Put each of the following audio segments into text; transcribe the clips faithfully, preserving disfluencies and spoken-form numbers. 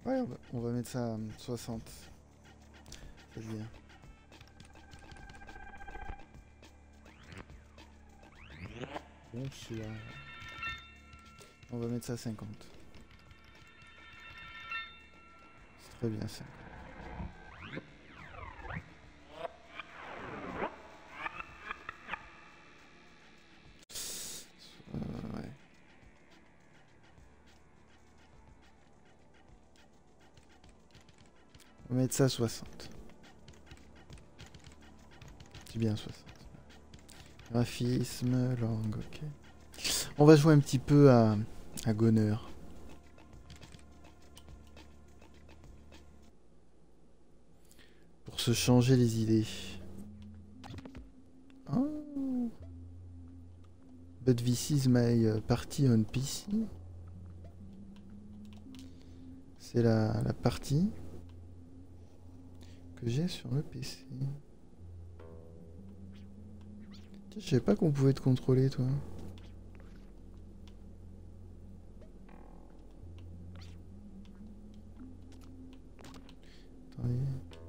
Ouais, on va, on va mettre ça à soixante. C'est bien. Bonsoir. On va mettre ça à cinquante. C'est très bien ça. Euh, ouais. On va mettre ça à soixante. C'est bien soixante. Graphisme, langue, ok. On va jouer un petit peu à, à Goner. Pour se changer les idées. Oh. But this is my party on P C. C'est la, la partie que j'ai sur le P C. Je savais pas qu'on pouvait te contrôler, toi. Attendez.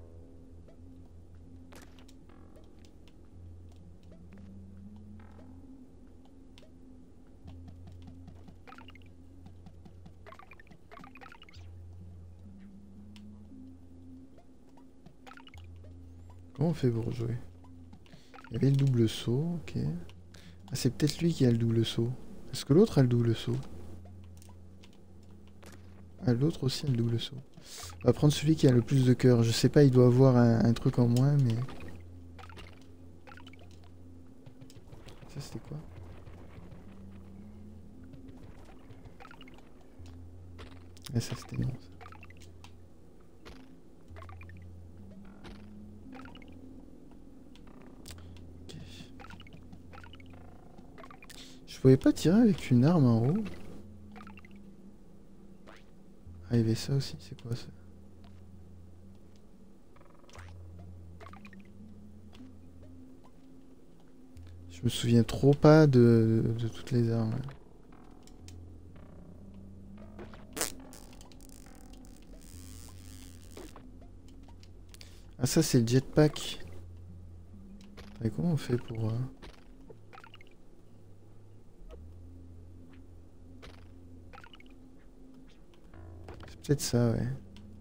Comment on fait pour jouer? Il y avait le double saut, ok. Ah, c'est peut-être lui qui a le double saut. Est-ce que l'autre a le double saut? Ah, l'autre aussi a le double saut. On va prendre celui qui a le plus de cœur. Je sais pas, il doit avoir un, un truc en moins, mais... Ça, c'était quoi? Ah, ça, c'était non, ça. Je pouvais pas tirer avec une arme en haut. Ah, il y avait ça aussi, c'est quoi ça? Je me souviens trop pas de, de toutes les armes. Ah, ça c'est le jetpack. Et comment on fait pour... Euh... C'est peut-être ça, ouais.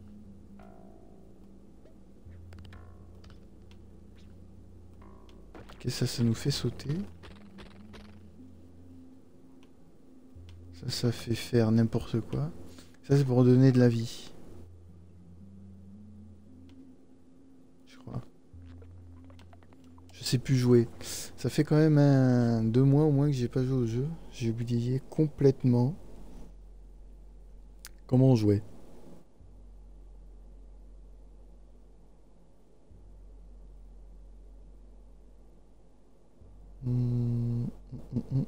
Ok, ça, ça nous fait sauter. Ça, ça fait faire n'importe quoi. Ça, c'est pour donner de la vie. Je crois. Je sais plus jouer. Ça fait quand même un... deux mois au moins que j'ai pas joué au jeu. J'ai oublié complètement comment on jouait. Mmh, mmh, mmh.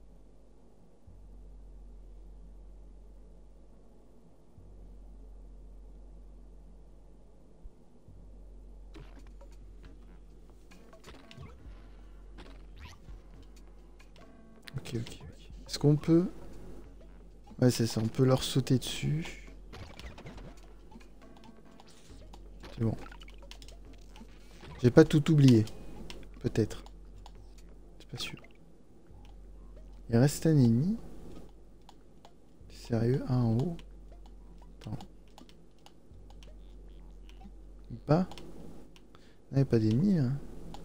Ok, ok, ok. Est-ce qu'on peut... Ouais, c'est ça, on peut leur sauter dessus. C'est bon. J'ai pas tout oublié. Peut-être. C'est pas sûr. Il reste un ennemi. Sérieux, un en haut. Attends. Pas. Il n'y a pas d'ennemi, hein.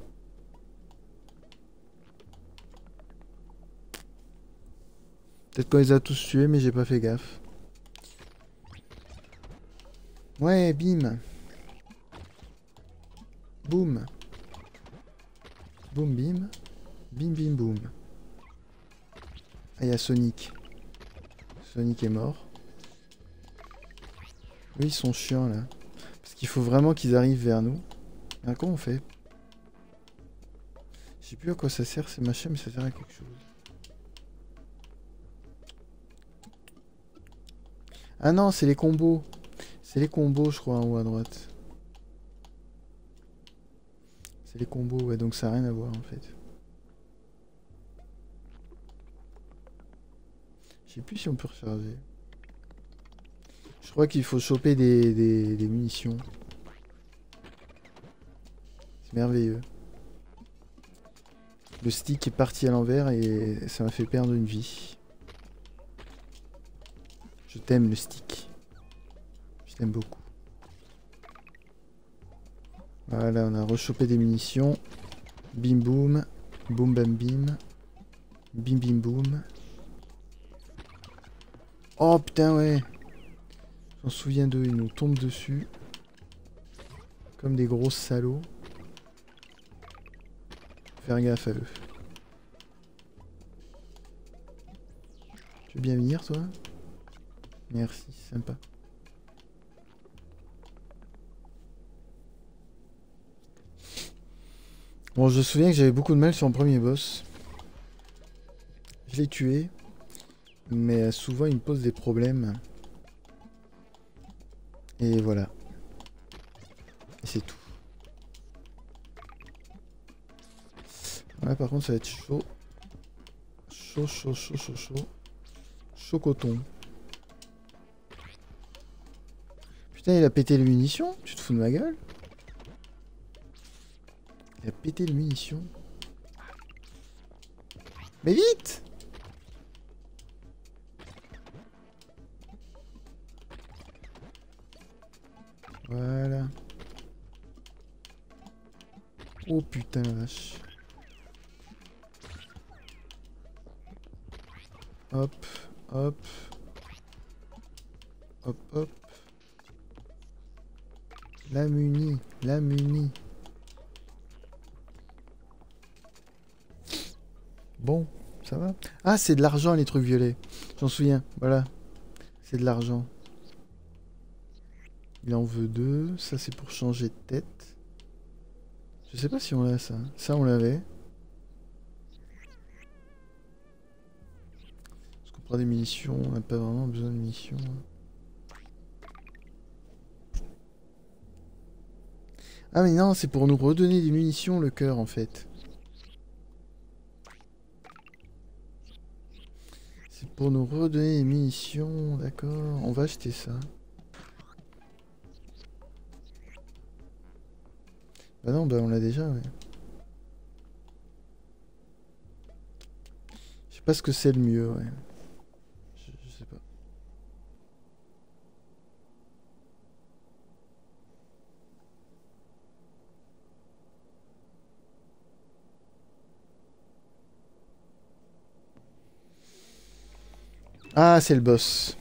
Peut-être qu'on les a tous tués, mais j'ai pas fait gaffe. Ouais, bim. Boum. Boum, bim. Bim, bim, boum. Ah, il y a Sonic. Sonic est mort. Oui, ils sont chiants, là. Parce qu'il faut vraiment qu'ils arrivent vers nous. Ah, comment on fait? Je sais plus à quoi ça sert ces machins, mais ça sert à quelque chose. Ah non, c'est les combos. C'est les combos, je crois, en haut à droite. C'est les combos, ouais, donc ça n'a rien à voir, en fait. Je sais plus si on peut recharger. Je Je crois qu'il faut choper des, des, des munitions. C'est merveilleux. Le stick est parti à l'envers et ça m'a fait perdre une vie. Je t'aime le stick. Je t'aime beaucoup. Voilà, on a rechopé des munitions. Bim boum. Boum bam bim. Bim bim boum. Oh putain ouais. J'en souviens d'eux, ils nous tombent dessus. Comme des gros salauds. Faut faire gaffe à eux. Tu veux bien venir toi? Merci, sympa. Bon, je me souviens que j'avais beaucoup de mal sur le premier boss. Je l'ai tué. Mais souvent il me pose des problèmes. Et voilà. Et c'est tout. Ouais, par contre ça va être chaud. Chaud, chaud, chaud, chaud, chaud. Chaud coton. Putain, il a pété les munitions? Tu te fous de ma gueule? Il a pété les munitions. Mais vite! Voilà. Oh putain la vache. Hop, hop. Hop, hop. La muni, la muni. Bon, ça va. Ah, c'est de l'argent les trucs violets. J'en souviens, voilà. C'est de l'argent. Il en veut deux. Ça, c'est pour changer de tête. Je sais pas si on l'a, ça. Ça, on l'avait. Est-ce qu'on prend des munitions? On n'a pas vraiment besoin de munitions. Ah, mais non, c'est pour nous redonner des munitions, le cœur, en fait. C'est pour nous redonner des munitions, d'accord. On va acheter ça. Bah non, bah on l'a déjà, ouais. Je sais pas ce que c'est le mieux, ouais. Je, je sais pas. Ah, c'est le boss.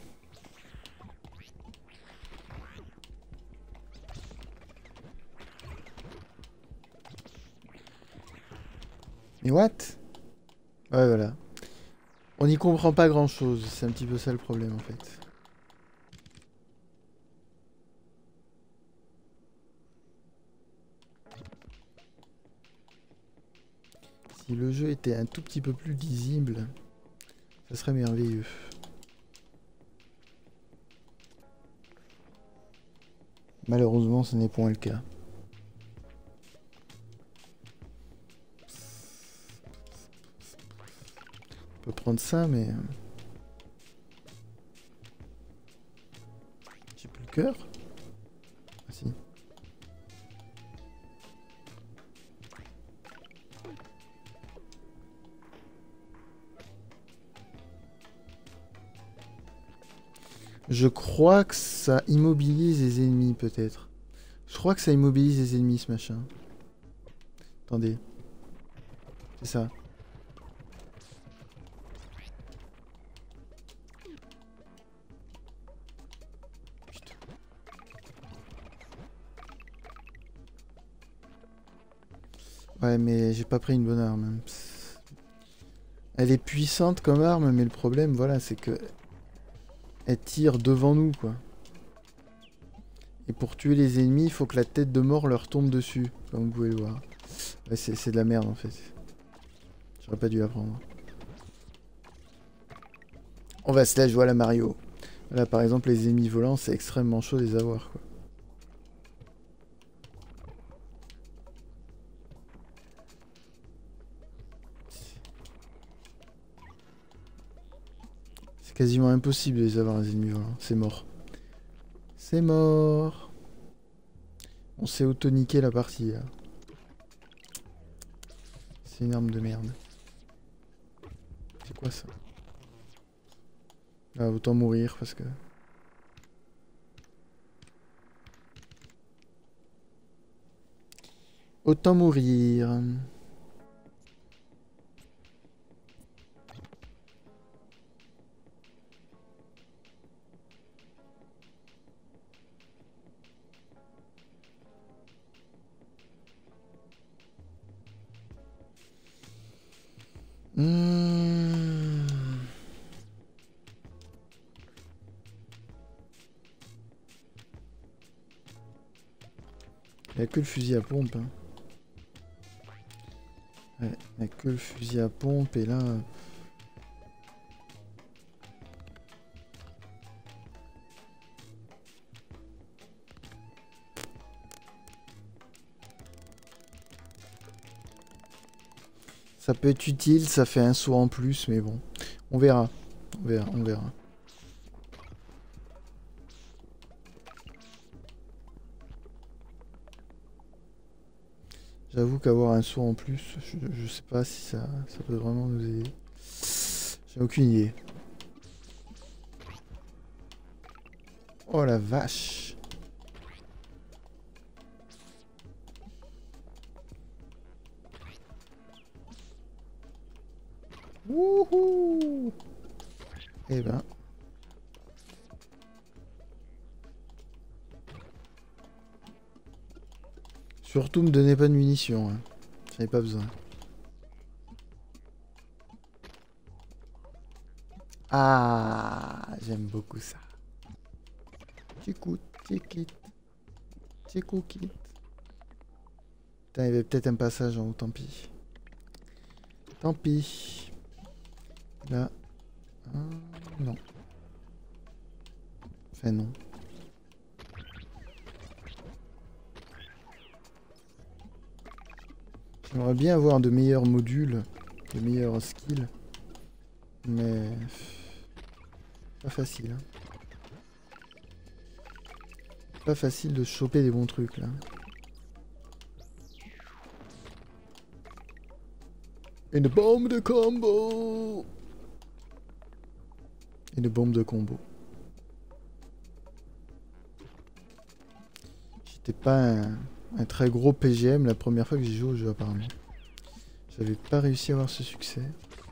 Mais what? Ouais, voilà. On n'y comprend pas grand chose, c'est un petit peu ça le problème en fait. Si le jeu était un tout petit peu plus lisible, ça serait merveilleux. Malheureusement, ce n'est point le cas. On peut prendre ça, mais... J'ai plus le cœur. Ah si. Je crois que ça immobilise les ennemis, peut-être. Je crois que ça immobilise les ennemis, ce machin. Attendez. C'est ça. Putain. Ouais, mais j'ai pas pris une bonne arme. Elle est puissante comme arme, mais le problème, voilà, c'est que... Elle tire devant nous, quoi. Et pour tuer les ennemis, il faut que la tête de mort leur tombe dessus, comme vous pouvez le voir. Ouais, c'est de la merde, en fait. J'aurais pas dû la prendre. On va se la jouer à la Mario. Là, par exemple, les ennemis volants, c'est extrêmement chaud de les avoir, quoi. C'est quasiment impossible de les avoir, les ennemis volants. C'est mort. C'est mort. On s'est auto-niqué la partie là. C'est une arme de merde. C'est quoi ça? Ah, autant mourir parce que... Autant mourir. Mmh. Il n'y a que le fusil à pompe. Hein. Ouais, il n'y a que le fusil à pompe et là... Ça peut être utile, ça fait un saut en plus, mais bon. On verra. On verra, on verra. J'avoue qu'avoir un saut en plus, je, je sais pas si ça, ça peut vraiment nous aider. J'ai aucune idée. Oh la vache! Wouhou! Eh ben... Surtout me donnez pas de munitions, hein. J'en ai pas besoin. Ah, j'aime beaucoup ça. T'écoutes, t'équites, t'écoutes. Putain, il y avait peut-être un passage en haut, tant pis. Tant pis. Là. Ah, non. Enfin, non. J'aimerais bien avoir de meilleurs modules, de meilleurs skills. Mais... Pas facile. Hein. Pas facile de choper des bons trucs, là. Une bombe de combo! Une bombe de combo. J'étais pas un, un très gros P G M la première fois que j'ai joué au jeu apparemment. J'avais pas réussi à avoir ce succès.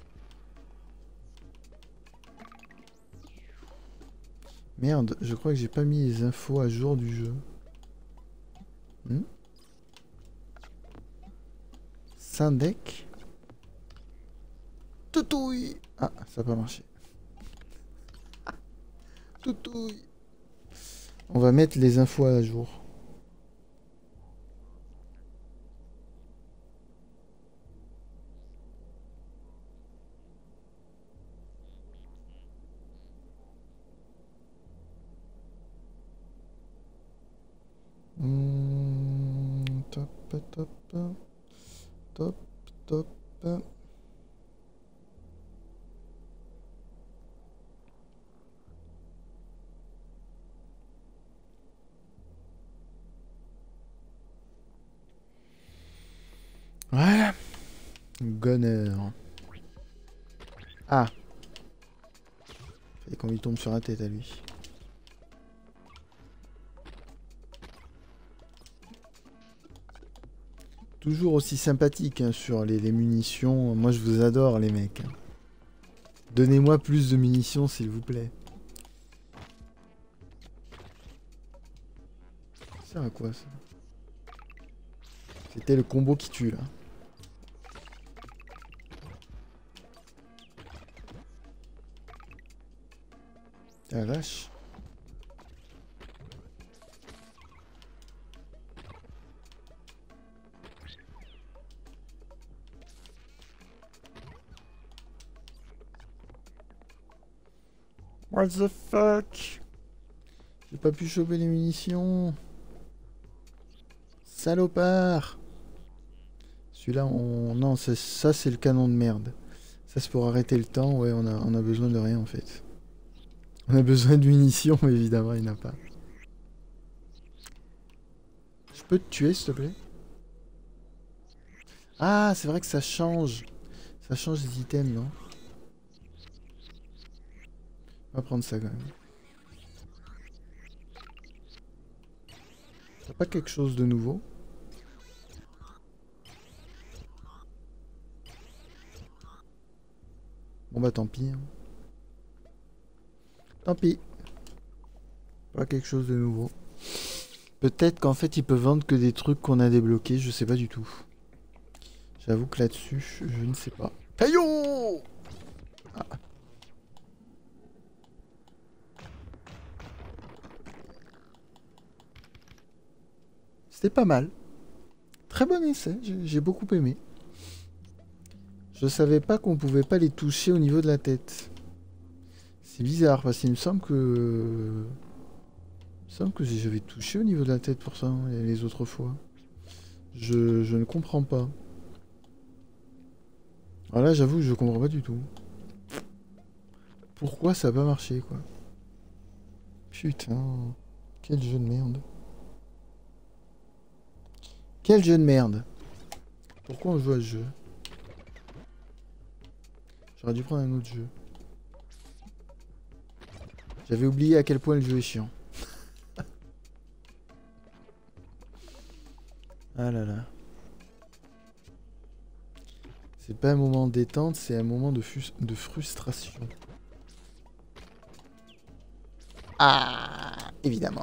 Merde, je crois que j'ai pas mis les infos à jour du jeu. Hmm Sindec. Toutouille. Ah, ça n'a pas marché. Toutouille. On va mettre les infos à jour. Mmh, top, top, top, top. Voilà. Gunner. Ah. Et qu'on lui tombe sur la tête à lui. Toujours aussi sympathique hein, sur les, les munitions. Moi je vous adore les mecs. Donnez-moi plus de munitions s'il vous plaît. Ça sert à quoi ça? C'était le combo qui tue là. La vache. What the fuck? J'ai pas pu choper les munitions. Salopard. Celui-là, on... Non, ça c'est le canon de merde. Ça c'est pour arrêter le temps. Ouais, on a, on a besoin de rien en fait. On a besoin de munitions, mais évidemment, il n'y en a pas. Je peux te tuer, s'il te plaît? Ah, c'est vrai que ça change. Ça change les items, non? On va prendre ça quand même. T'as pas quelque chose de nouveau? Bon bah tant pis. Hein. Tant pis. Pas quelque chose de nouveau. Peut-être qu'en fait, il peut vendre que des trucs qu'on a débloqués, je sais pas du tout. J'avoue que là-dessus, je ne sais pas. Caillou ah. C'était pas mal. Très bon essai, j'ai beaucoup aimé. Je savais pas qu'on pouvait pas les toucher au niveau de la tête. C'est bizarre, parce qu'il me semble que... Il me semble que j'avais touché au niveau de la tête pour ça, hein, les autres fois. Je, je ne comprends pas. Alors là, j'avoue, je comprends pas du tout. Pourquoi ça a pas marché, quoi. Putain. Quel jeu de merde. Quel jeu de merde. Pourquoi on joue à ce jeu? J'aurais dû prendre un autre jeu. J'avais oublié à quel point le jeu est chiant. Ah là là. C'est pas un moment de détente, c'est un moment de, de frustration. Ah, évidemment.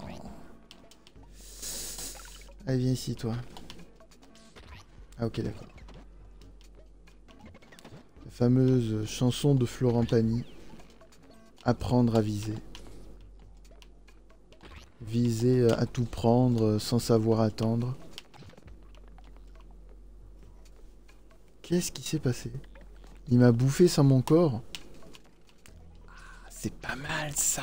Allez, viens ici, toi. Ah, ok, d'accord. La fameuse chanson de Florent Pagny. Apprendre à viser. Viser à tout prendre sans savoir attendre. Qu'est-ce qui s'est passé? Il m'a bouffé sans mon corps. Ah, c'est pas mal ça.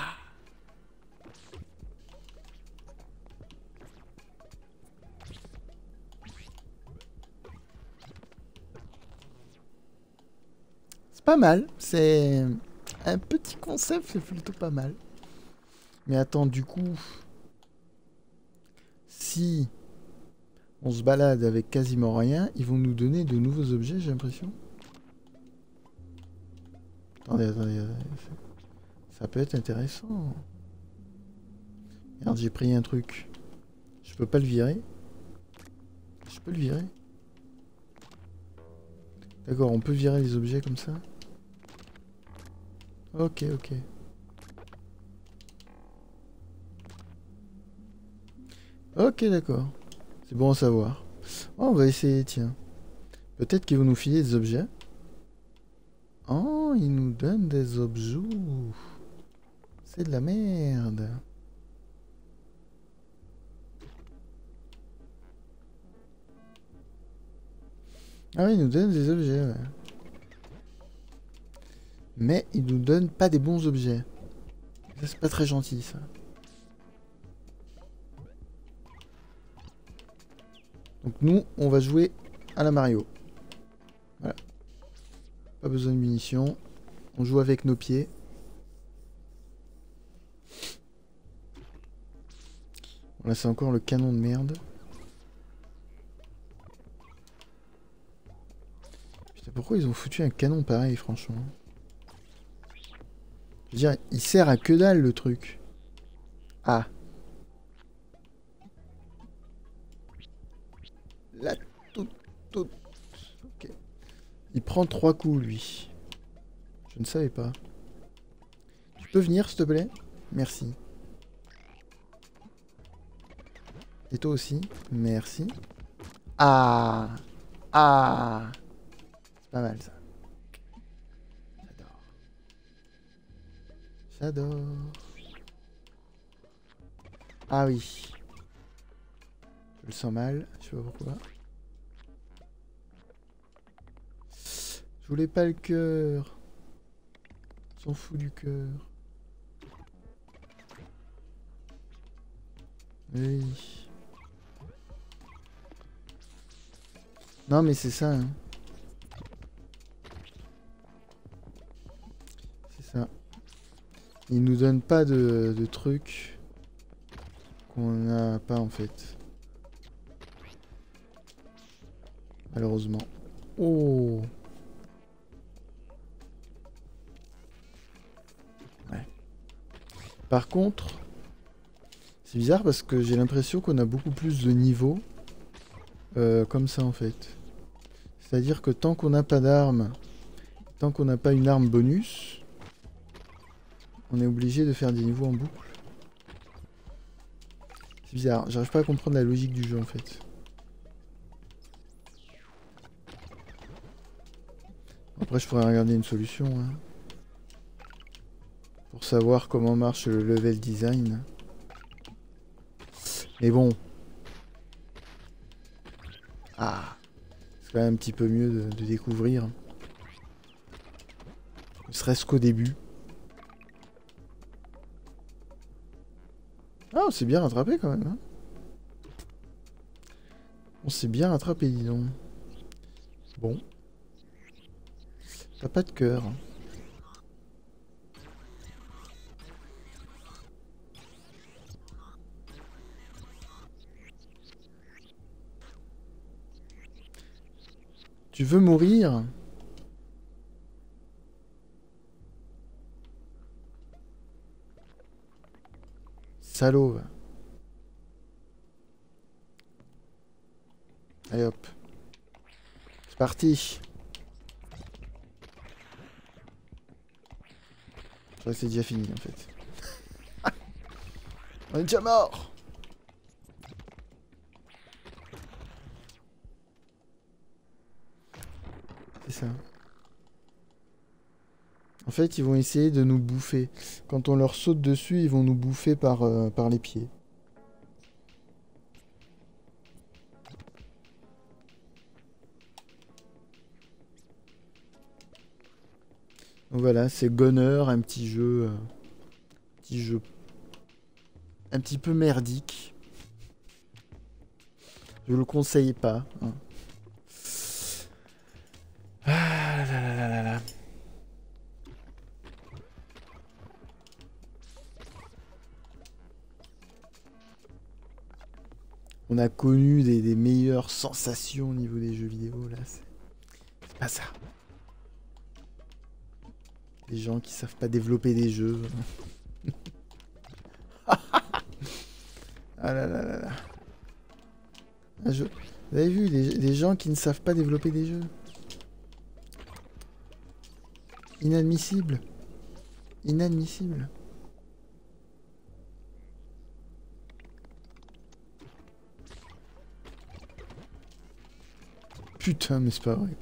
C'est pas mal. C'est un petit concept, c'est plutôt pas mal. Mais attends, du coup, si on se balade avec quasiment rien, ils vont nous donner de nouveaux objets, j'ai l'impression. Attendez, attendez, attendez. Ça peut être intéressant. Regarde, j'ai pris un truc. Je peux pas le virer? Je peux le virer? D'accord, on peut virer les objets comme ça? Ok, ok. Ok, d'accord. C'est bon à savoir. Oh, on va essayer, tiens. Peut-être qu'ils vont nous filer des objets. Oh, ils nous donnent des objets. C'est de la merde. Ah oui, ils nous donnent des objets, ouais. Mais ils nous donnent pas des bons objets. Ça, c'est pas très gentil, ça. Donc nous, on va jouer à la Mario. Voilà. Pas besoin de munitions. On joue avec nos pieds. Là, c'est encore le canon de merde. Putain, pourquoi ils ont foutu un canon pareil, franchement? Je veux dire, il sert à que dalle, le truc. Ah. Là, tout, tout. Ok. Il prend trois coups, lui. Je ne savais pas. Tu peux venir, s'il te plaît? Merci. Et toi aussi? Merci. Ah! Ah! C'est pas mal, ça. J'adore. J'adore. Ah oui. Je le sens mal, je sais pas pourquoi. Je voulais pas le cœur. On s'en fout du cœur. Oui. Non mais c'est ça. Hein. C'est ça. Ils nous donnent pas de, de trucs qu'on n'a pas en fait. malheureusement. Oh. Ouais. Par contre, c'est bizarre parce que j'ai l'impression qu'on a beaucoup plus de niveaux euh, comme ça en fait. C'est-à-dire que tant qu'on n'a pas d'arme, tant qu'on n'a pas une arme bonus, on est obligé de faire des niveaux en boucle. C'est bizarre, j'arrive pas à comprendre la logique du jeu en fait. Après je pourrais regarder une solution hein, pour savoir comment marche le level design. Mais bon. Ah, c'est quand même un petit peu mieux de, de découvrir. Ne serait-ce qu'au début. Ah, on s'est bien rattrapé quand même. Hein. On s'est bien rattrapé, dis donc. Bon. T'as pas de cœur. Tu veux mourir? Salaud. Va. Allez hop. C'est parti. Je c'est déjà fini en fait. On est déjà mort. C'est ça. En fait, ils vont essayer de nous bouffer. Quand on leur saute dessus, ils vont nous bouffer par, euh, par les pieds. Donc voilà, c'est Gunner, un petit jeu, euh, petit jeu, un petit peu merdique. Je le conseille pas. Hein. Ah là là là là là. On a connu des, des meilleures sensations au niveau des jeux vidéo là. C'est pas ça. Des gens qui savent pas développer des jeux. Ah là là là là. Un jeu. Vous avez vu, des, des gens qui ne savent pas développer des jeux. Inadmissible. Inadmissible. Putain, mais c'est pas vrai.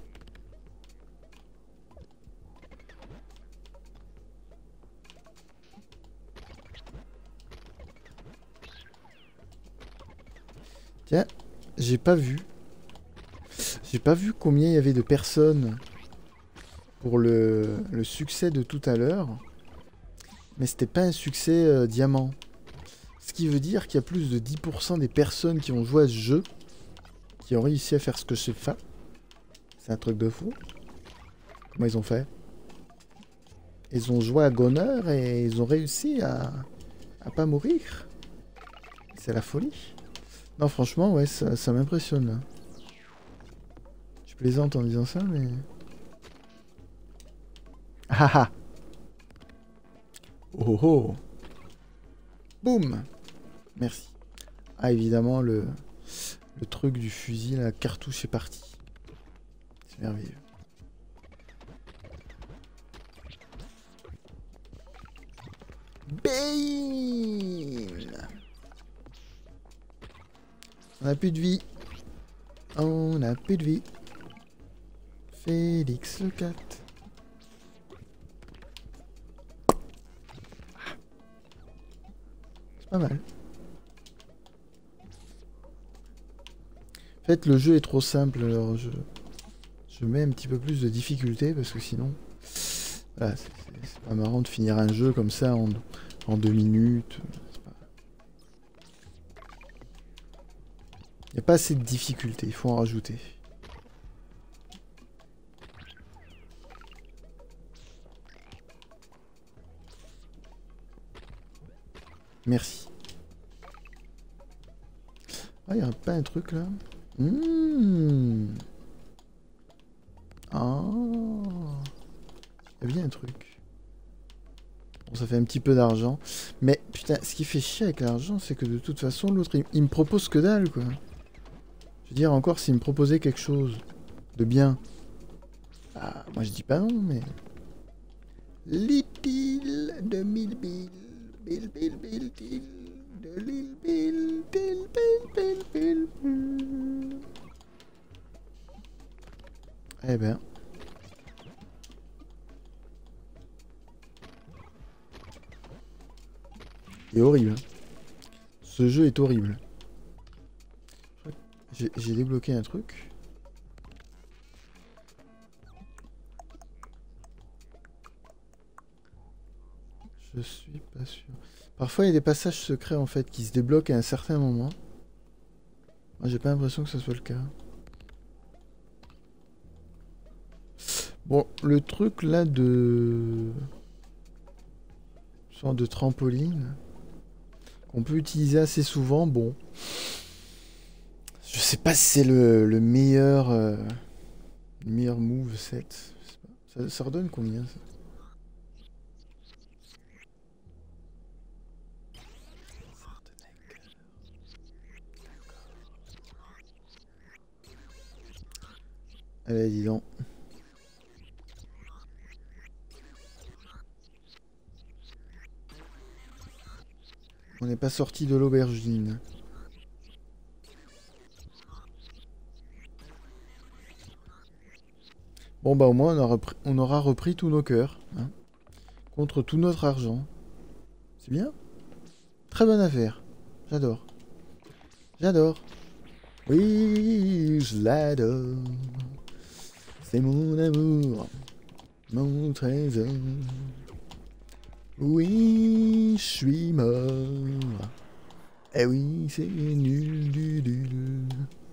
Tiens, j'ai pas vu. J'ai pas vu combien il y avait de personnes pour le, le succès de tout à l'heure. Mais c'était pas un succès euh, diamant. Ce qui veut dire qu'il y a plus de dix pour cent des personnes qui ont joué à ce jeu qui ont réussi à faire ce que je fais. C'est un truc de fou. Comment ils ont fait? Ils ont joué à Gunner et ils ont réussi à, à pas mourir. C'est la folie. Non, franchement, ouais, ça, ça m'impressionne. Je plaisante en disant ça, mais... Ah ah. Oh oh. Boum. Merci. Ah, évidemment, le, le truc du fusil, la cartouche est partie. C'est merveilleux. Bam. On a plus de vie. On a plus de vie. Félix le cat. C'est pas mal. En fait, le jeu est trop simple, alors je, je mets un petit peu plus de difficulté parce que sinon, voilà, c'est pas marrant de finir un jeu comme ça en, en deux minutes. Il n'y a pas assez de difficulté, il faut en rajouter. Merci. Ah, il n'y a pas un truc là? Mmh. Ça vient un truc. Bon, ça fait un petit peu d'argent. Mais putain, ce qui fait chier avec l'argent, c'est que de toute façon, l'autre, il, il me propose que dalle, quoi. Je veux dire, encore, s'il me proposait quelque chose de bien. Ah, moi je dis pas non, mais... L'île de mille billes, bill, bill, bill, bill, de l'île, bill, bill, bill, bill, bill, bill. Eh ben... C'est horrible. Ce jeu est horrible. J'ai débloqué un truc. Je suis pas sûr. Parfois il y a des passages secrets en fait qui se débloquent à un certain moment. Moi j'ai pas l'impression que ce soit le cas. Bon, le truc là de... Une sorte de trampoline qu'on peut utiliser assez souvent, bon. Je sais pas si c'est le, le meilleur euh, le meilleur move set. Ça, ça redonne combien ça? Allez, dis donc. On n'est pas sorti de l'aubergine. Bon bah au moins on aura, on aura repris tous nos cœurs. Hein, contre tout notre argent. C'est bien. Très bonne affaire. J'adore. J'adore. Oui, je l'adore. C'est mon amour. Mon trésor. Oui, je suis mort. Eh oui, c'est nul du du.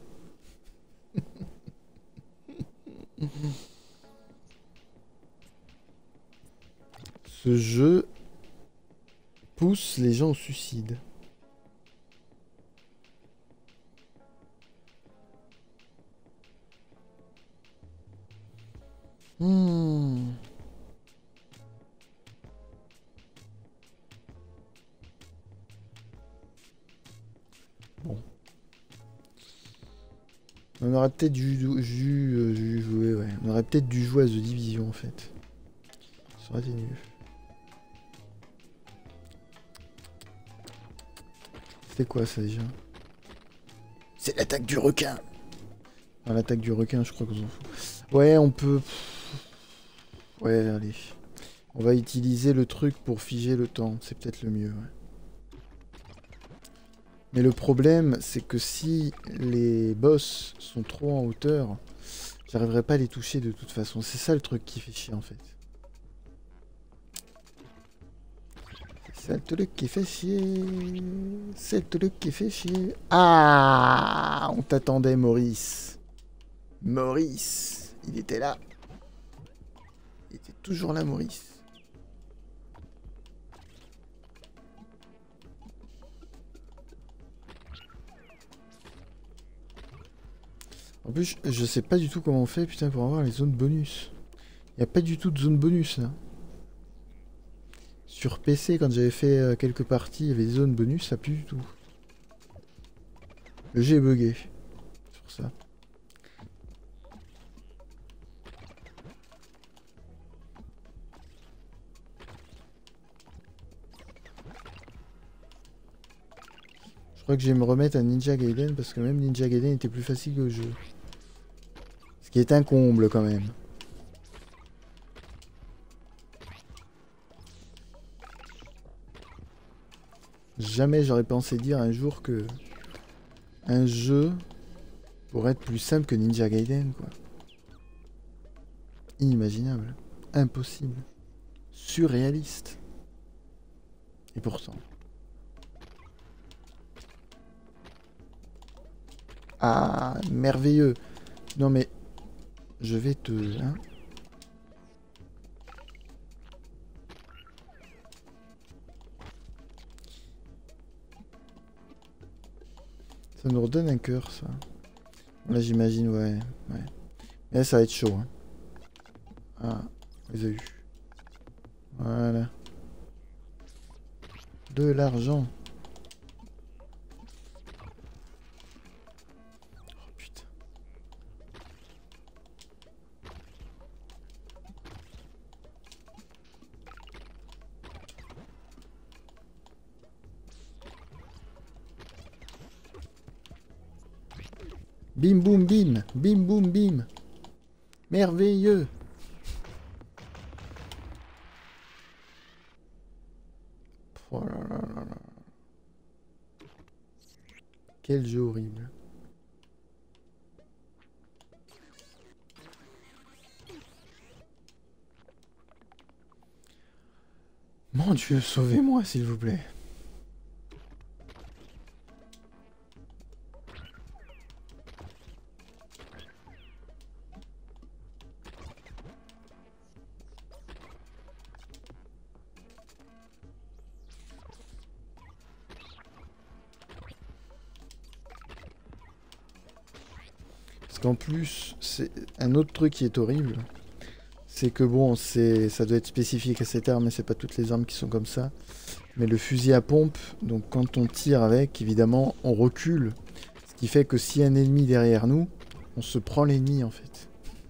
Ce jeu pousse les gens au suicide. Hmm. Bon. On aurait peut-être dû, dû, dû, dû jouer, ouais. On aurait peut-être dû jouer à The Division en fait. Ça aurait été nul. C'est quoi ça déjà? C'est l'attaque du requin. Ah, l'attaque du requin, je crois qu'on s'en fout. Ouais, on peut... Ouais, allez. On va utiliser le truc pour figer le temps. C'est peut-être le mieux, ouais. Mais le problème, c'est que si les boss sont trop en hauteur, j'arriverai pas à les toucher de toute façon. C'est ça le truc qui fait chier, en fait. C'est le truc qui fait chier. C'est le truc qui fait chier. Ah, on t'attendait, Maurice. Maurice, il était là. Il était toujours là, Maurice. En plus, je sais pas du tout comment on fait, putain, pour avoir les zones bonus. Il n'y a pas du tout de zone bonus, là. Sur P C, quand j'avais fait euh, quelques parties, il y avait des zones bonus, ça plus du tout. Le jeu est bugué. Sur ça. Je crois que je vais me remettre à Ninja Gaiden, parce que même Ninja Gaiden était plus facile que le jeu. Ce qui est un comble, quand même. Jamais j'aurais pensé dire un jour que un jeu pourrait être plus simple que Ninja Gaiden, quoi. Inimaginable. Impossible. Surréaliste. Et pourtant. Ah, merveilleux. Non mais, je vais te... Hein ça nous redonne un cœur, ça. Là, j'imagine, ouais. ouais. Mais là, ça va être chaud. Hein. Ah, on les a eu. Voilà. De l'argent. Oh putain. Bim boum bim. Bim boum bim. Merveilleux. Oh là là là là. Quel jeu horrible. Mon Dieu, sauvez-moi s'il vous plaît. Parce qu'en plus, c'est un autre truc qui est horrible. C'est que bon, c'est, ça doit être spécifique à cette arme, mais c'est pas toutes les armes qui sont comme ça. Mais le fusil à pompe, donc quand on tire avec, évidemment, on recule. Ce qui fait que s'il y a un ennemi derrière nous, on se prend l'ennemi en fait.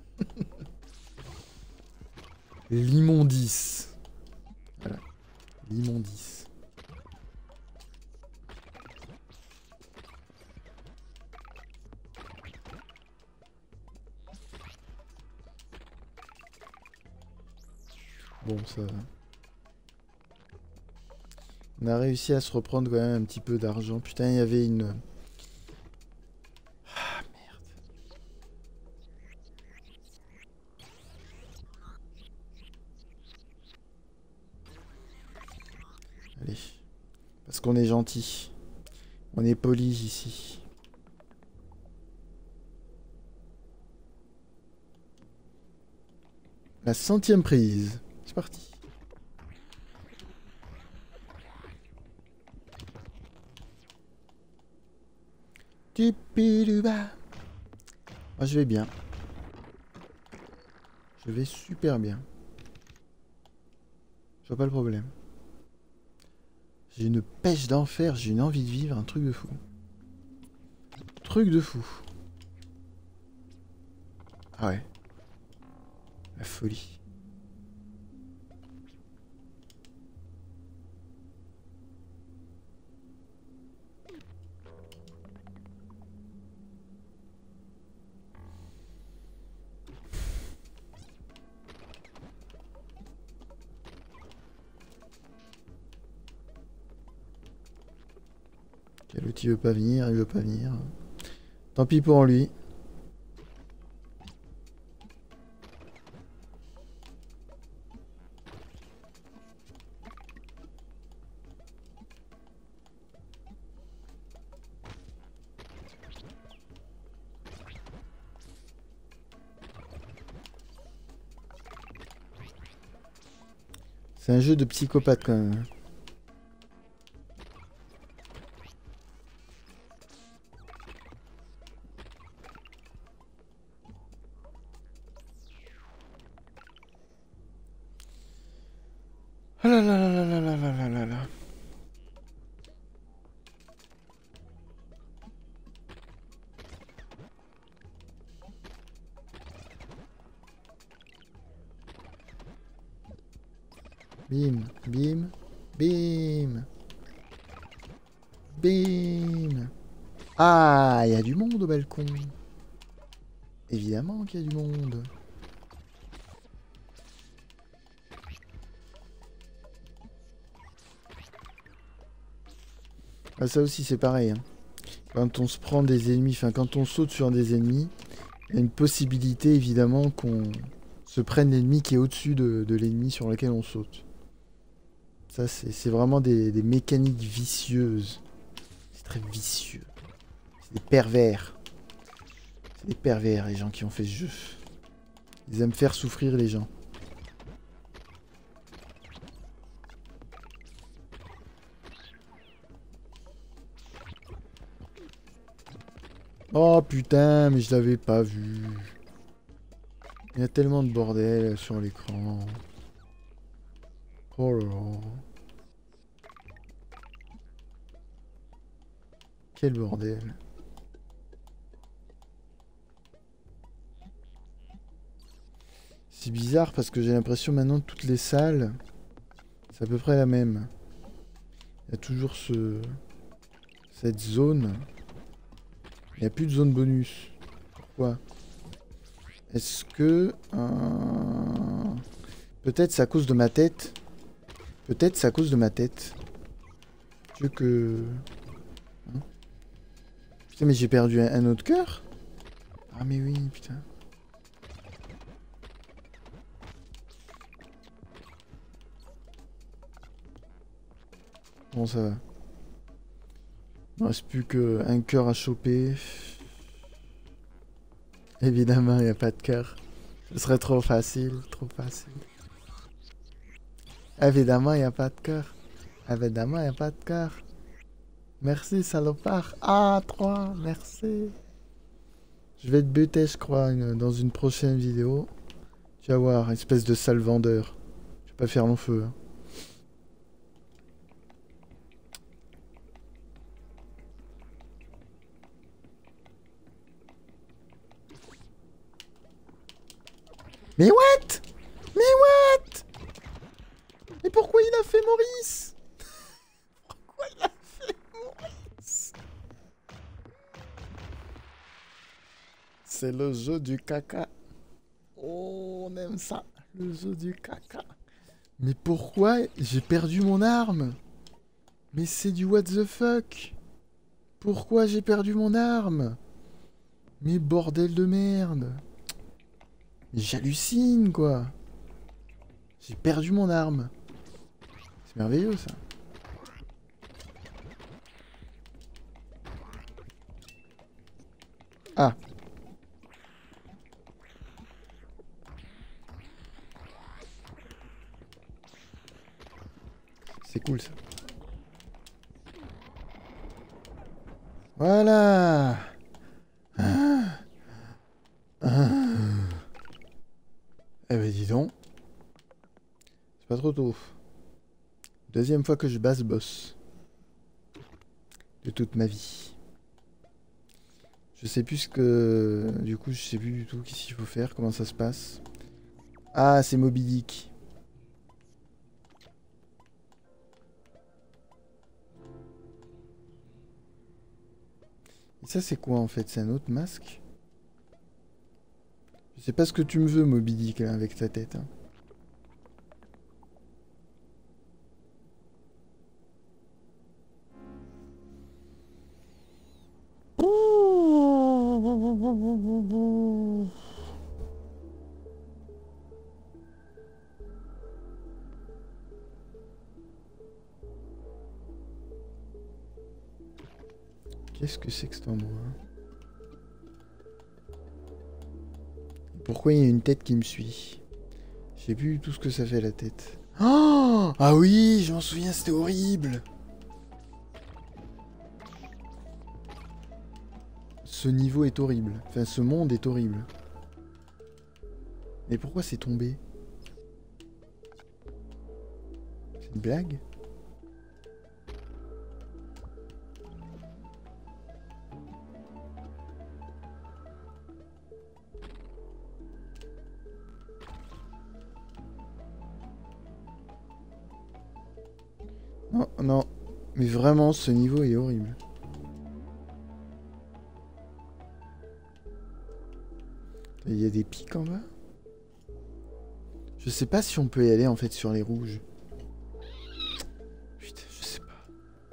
L'immondice. Voilà. L'immondice. Bon, ça... On a réussi à se reprendre quand même un petit peu d'argent. Putain, il y avait une... Ah, merde. Allez. Parce qu'on est gentil. On est poli ici. La centième prise. C'est parti. Moi je vais bien. Je vais super bien. Je vois pas le problème. J'ai une pêche d'enfer, j'ai une envie de vivre, un truc de fou. Truc de fou. Ah ouais. La folie. L'autre il veut pas venir, il veut pas venir. Tant pis pour lui. C'est un jeu de psychopathe quand même. Ah là là là là là là là là là. Bim, bim, bim. Bim. Ah, il y a du monde au balcon. Évidemment qu'il y a du monde. Ah, ça aussi c'est pareil. Hein. Quand on se prend des ennemis, enfin quand on saute sur des ennemis, il y a une possibilité évidemment qu'on se prenne l'ennemi qui est au-dessus de, de l'ennemi sur lequel on saute. Ça c'est vraiment des, des mécaniques vicieuses. C'est très vicieux. C'est des pervers. C'est des pervers les gens qui ont fait ce jeu. Ils aiment faire souffrir les gens. Oh putain, mais je l'avais pas vu. Il y a tellement de bordel sur l'écran. Oh là là. Quel bordel. C'est bizarre parce que j'ai l'impression maintenant que toutes les salles, c'est à peu près la même. Il y a toujours ce... cette zone. Il n'y a plus de zone bonus. Pourquoi? Est-ce que... Euh... Peut-être c'est à cause de ma tête. Peut-être c'est à cause de ma tête. Tu veux que... Hein? Putain mais j'ai perdu un, un autre cœur. Ah mais oui putain. Bon, ça va. Il ne reste plus qu'un cœur à choper. Évidemment, il n'y a pas de cœur. Ce serait trop facile, trop facile. Évidemment, il n'y a pas de cœur. Évidemment, il n'y a pas de cœur. Merci, salopard. Ah, trois, merci. Je vais te buter, je crois, une- dans une prochaine vidéo. Tu vas voir, espèce de sale vendeur. Je vais pas faire long feu. Hein. Mais what? Mais what? Mais pourquoi il a fait Maurice? Pourquoi il a fait Maurice? C'est le jeu du caca. Oh, on aime ça. Le jeu du caca. Mais pourquoi j'ai perdu mon arme? Mais c'est du what the fuck? Pourquoi j'ai perdu mon arme? Mais bordel de merde. J'hallucine, quoi. J'ai perdu mon arme. C'est merveilleux, ça. Ah. C'est cool, ça. Voilà. Ah. Ah. Eh ben, dis donc. C'est pas trop tôt. Deuxième fois que je bats ce boss. De toute ma vie. Je sais plus ce que... Du coup, je sais plus du tout qu'est-ce qu'il faut faire, comment ça se passe. Ah, c'est Moby Dick. Et ça, c'est quoi, en fait? C'est un autre masque? Je sais pas ce que tu me veux, Moby Dick, là, avec ta tête. Hein. Qu'est-ce que c'est que cet endroit? Pourquoi il y a une tête qui me suit? Je sais plus tout ce que ça fait la tête. Oh ah oui, je m'en souviens, c'était horrible. Ce niveau est horrible. Enfin, ce monde est horrible. Mais pourquoi c'est tombé? C'est une blague? Non, non. Mais vraiment, ce niveau est horrible. Il y a des pics en bas? Je sais pas si on peut y aller en fait sur les rouges. Putain, je sais pas.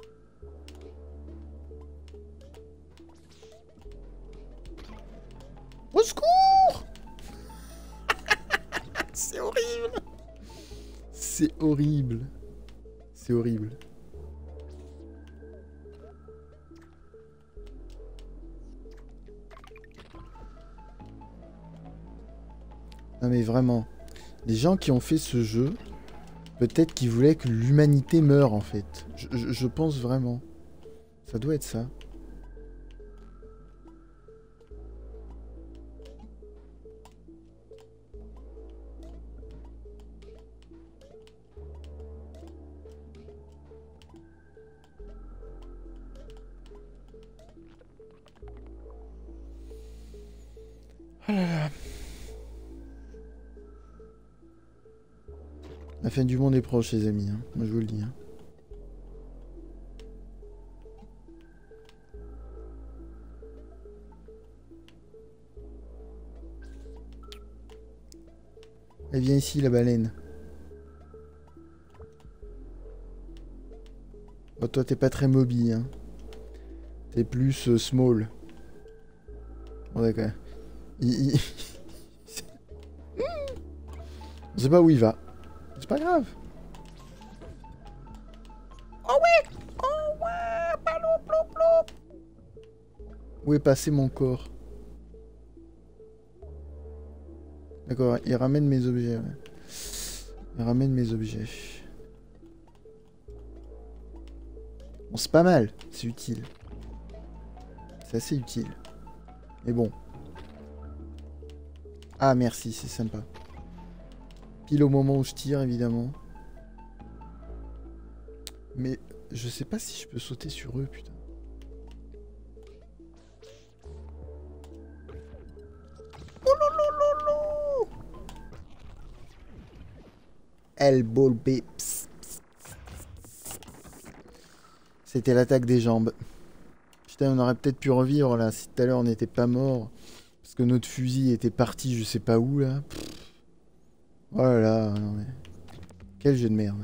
Au secours! C'est horrible! C'est horrible. C'est horrible. Non mais vraiment, les gens qui ont fait ce jeu, peut-être qu'ils voulaient que l'humanité meure en fait. Je, je, je pense vraiment. Ça doit être ça. La fin du monde est proche, les amis. Hein. Moi, je vous le dis. Hein. Elle vient ici, la baleine. Oh, toi, t'es pas très mobile. Hein. T'es plus euh, small. Bon, d'accord. Il, il... On sait pas où il va. C'est pas grave. Oh ouais! Oh ouais! Ballon, plop, plop. Où est passé mon corps? D'accord, il ramène mes objets. Ouais. Il ramène mes objets. Bon, c'est pas mal. C'est utile. C'est assez utile. Mais bon. Ah, merci, c'est sympa. Pile au moment où je tire, évidemment. Mais je sais pas si je peux sauter sur eux, putain. Oh lolo. Elbow bips. C'était l'attaque des jambes. Putain, on aurait peut-être pu revivre là, si tout à l'heure on n'était pas mort. Parce que notre fusil était parti je sais pas où là. Oh là là, non mais... Quel jeu de merde.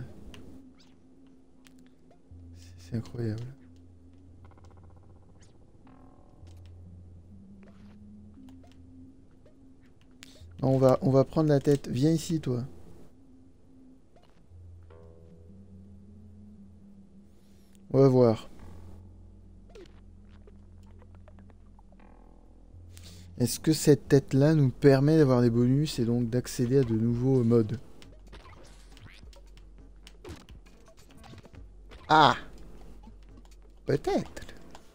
C'est incroyable. Non, on va, on va prendre la tête. Viens ici toi. On va voir. Est-ce que cette tête-là nous permet d'avoir des bonus et donc d'accéder à de nouveaux modes? Ah! Peut-être.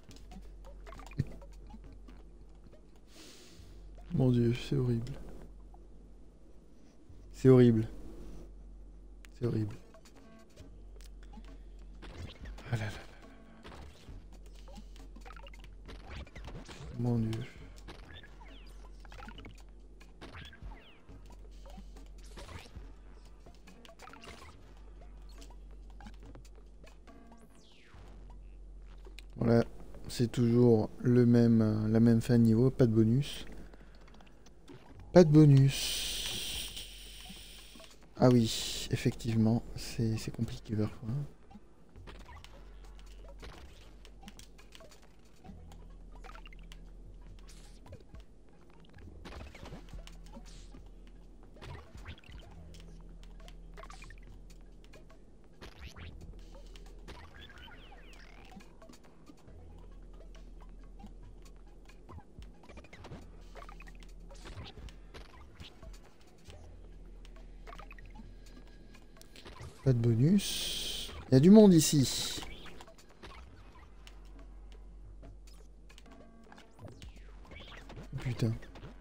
Mon Dieu, c'est horrible. C'est horrible. C'est horrible. Ah là là là là. Mon Dieu. Voilà, c'est toujours le même, euh, la même fin de niveau, pas de bonus. Pas de bonus. Ah oui, effectivement, c'est compliqué parfois. Pas de bonus. Il y a du monde ici. Putain.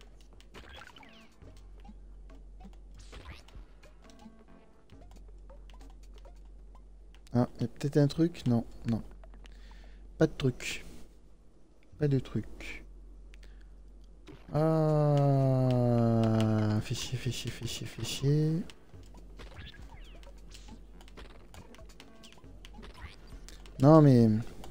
Ah, il y a peut-être un truc? Non, non. Pas de truc. Pas de truc. Ah, fais chier, fais chier, fais chier, fais chier. Non mais...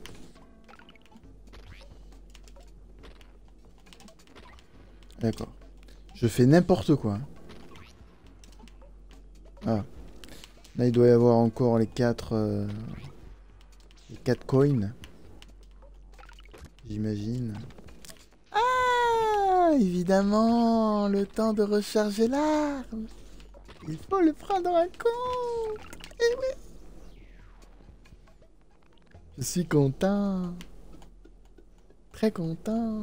D'accord. Je fais n'importe quoi. Ah. Là il doit y avoir encore les quatre... Euh... Les quatre coins. J'imagine. Ah, évidemment, le temps de recharger l'arme. Il faut le prendre en compte. Eh oui. Je suis content. Très content.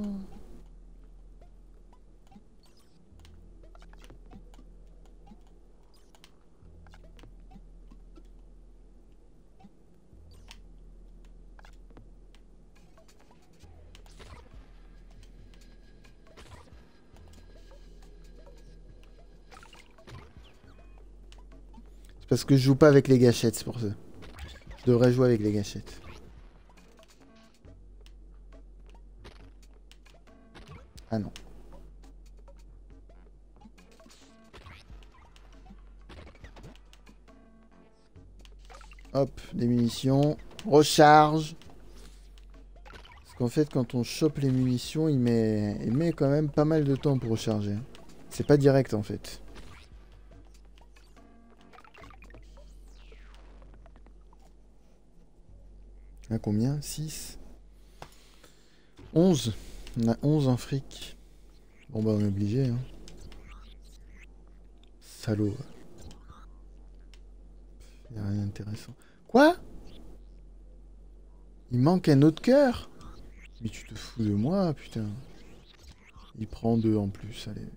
C'est parce que je joue pas avec les gâchettes, c'est pour ça. Je devrais jouer avec les gâchettes. Ah non. Hop, des munitions. Recharge. Parce qu'en fait, quand on chope les munitions, il met... il met quand même pas mal de temps pour recharger. C'est pas direct en fait. On a combien? Six. Onze. On a onze en fric. Bon bah on est obligé. Hein. Salaud. Y'a rien d'intéressant. Quoi? Il manque un autre cœur? Mais tu te fous de moi, putain. Il prend deux en plus, allez.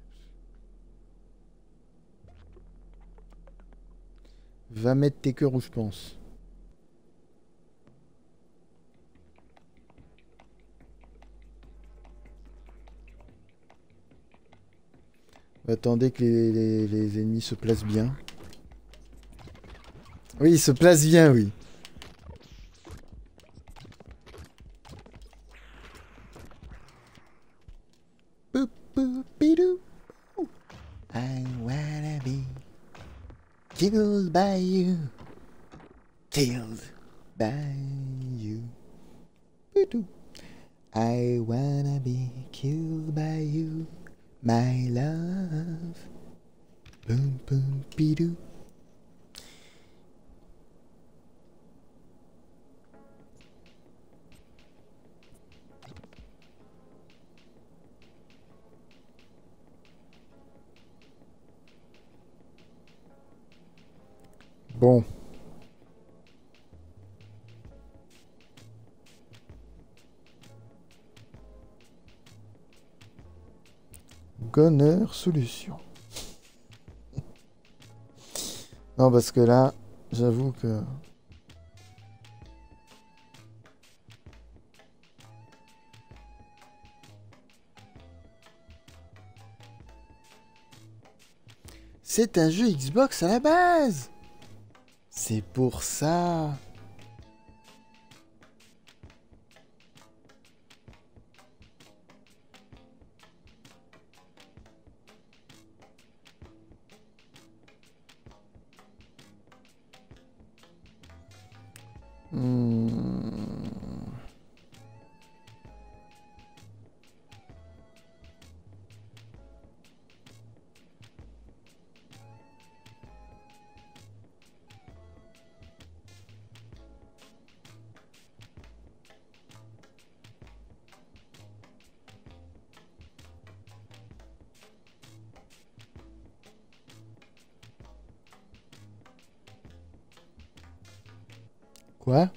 Va mettre tes cœurs où je pense. Attendez que les, les, les ennemis se placent bien. Oui, ils se placent bien, oui. I wanna be killed by you. Killed by you. I wanna be killed by you. My love. Boom, boom, bidou. Bon. Gunner solution. Non, parce que là, j'avoue que... C'est un jeu Xbox à la base. C'est pour ça. Hmm. Quoi?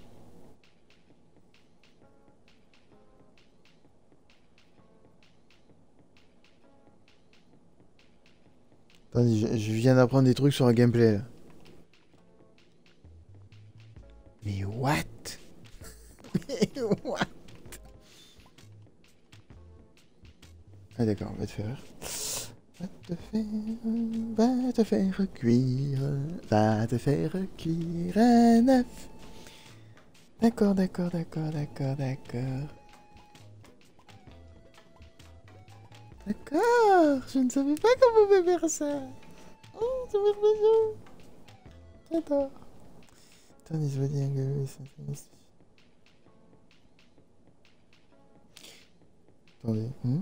Attendez, je, je viens d'apprendre des trucs sur le gameplay là. Mais what? Mais what? Ah d'accord, va te faire. Va te faire... Va te faire cuire. Va te faire cuire un œuf. D'accord, d'accord, d'accord, d'accord, d'accord. D'accord, je ne savais pas qu'on pouvait faire ça. Oh, c'est merveilleux. J'adore. Attendez, je veux dire que... Attendez. Hmm.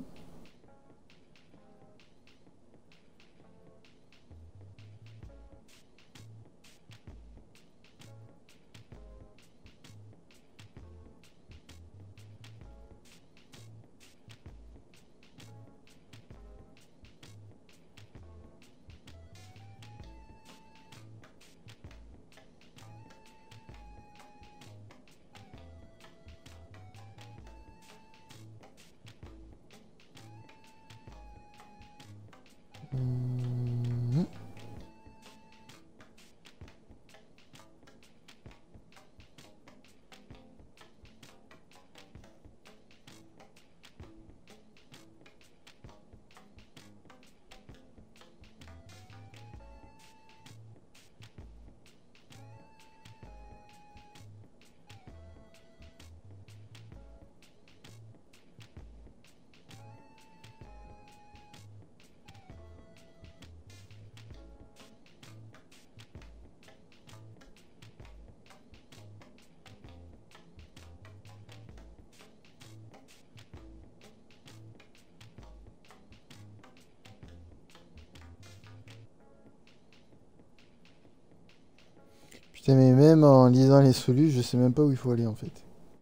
Putain, mais même en lisant les solus, je sais même pas où il faut aller en fait.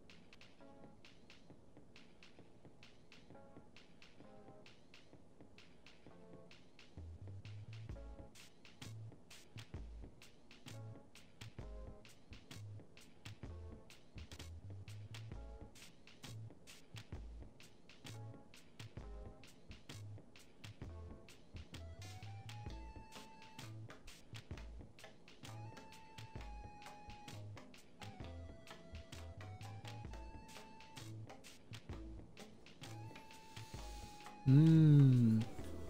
Hmm.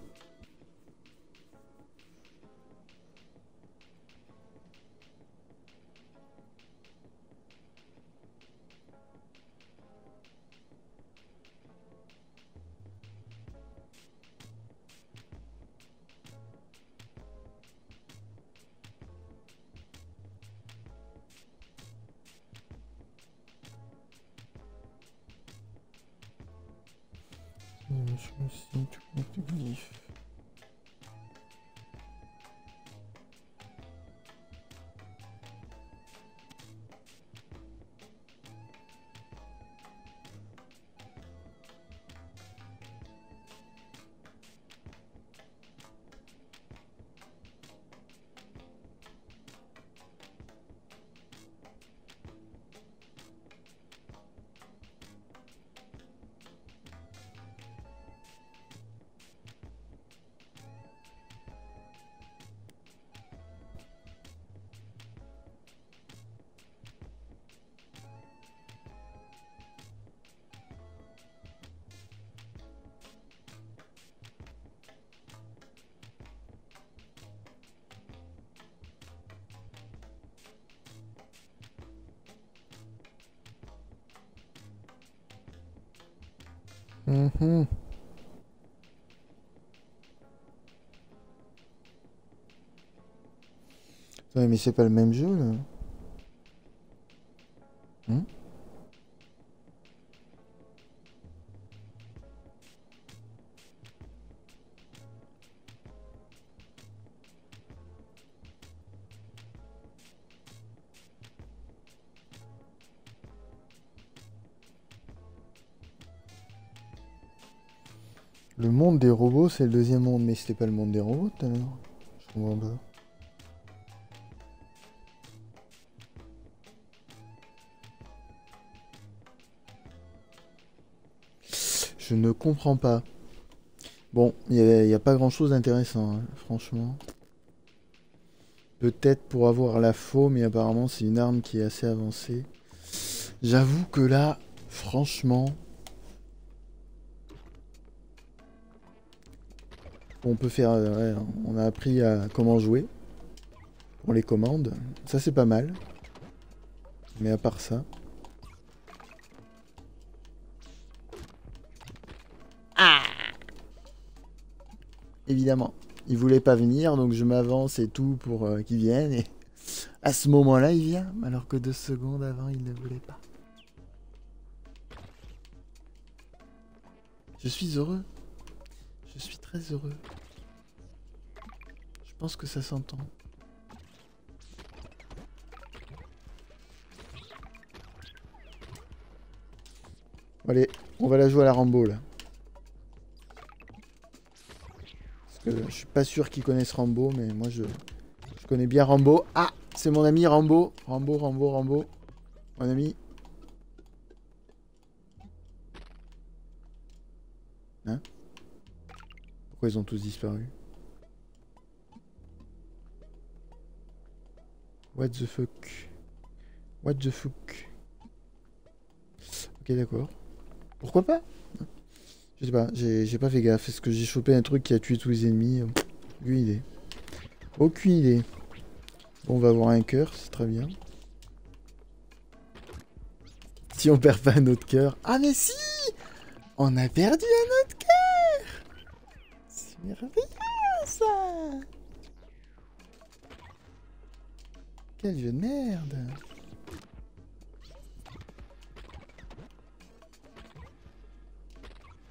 Je me suis tout public. Mhm. Ouais, mais c'est pas le même jeu là. Hmm. Le monde des robots, c'est le deuxième monde, mais c'était pas le monde des robots tout à l'heure. Je comprends pas. Je ne comprends pas. Bon, il n'y a, a pas grand chose d'intéressant, hein, franchement. Peut-être pour avoir la faux, mais apparemment c'est une arme qui est assez avancée. J'avoue que là, franchement... On peut faire... euh, ouais, on a appris à comment jouer. Pour les commandes. Ça c'est pas mal. Mais à part ça... Ah, évidemment. Il voulait pas venir, donc je m'avance et tout pour euh, qu'il vienne. Et à ce moment-là, il vient. Alors que deux secondes avant, il ne voulait pas. Je suis heureux. Je suis très heureux. Je pense que ça s'entend. Allez, on va la jouer à la Rambo là. Parce que je suis pas sûr qu'ils connaissent Rambo, mais moi je, je connais bien Rambo. Ah, c'est mon ami Rambo. Rambo, Rambo, Rambo. Mon ami. Hein? Pourquoi ils ont tous disparu? What the fuck? What the fuck? Ok, d'accord. Pourquoi pas? Je sais pas, j'ai pas fait gaffe. Est-ce que j'ai chopé un truc qui a tué tous les ennemis? Aucune idée. Aucune idée. Bon, on va avoir un cœur, c'est très bien. Si on perd pas un autre cœur. Ah mais si! On a perdu un autre cœur! C'est merveilleux ça! Quel jeu de merde!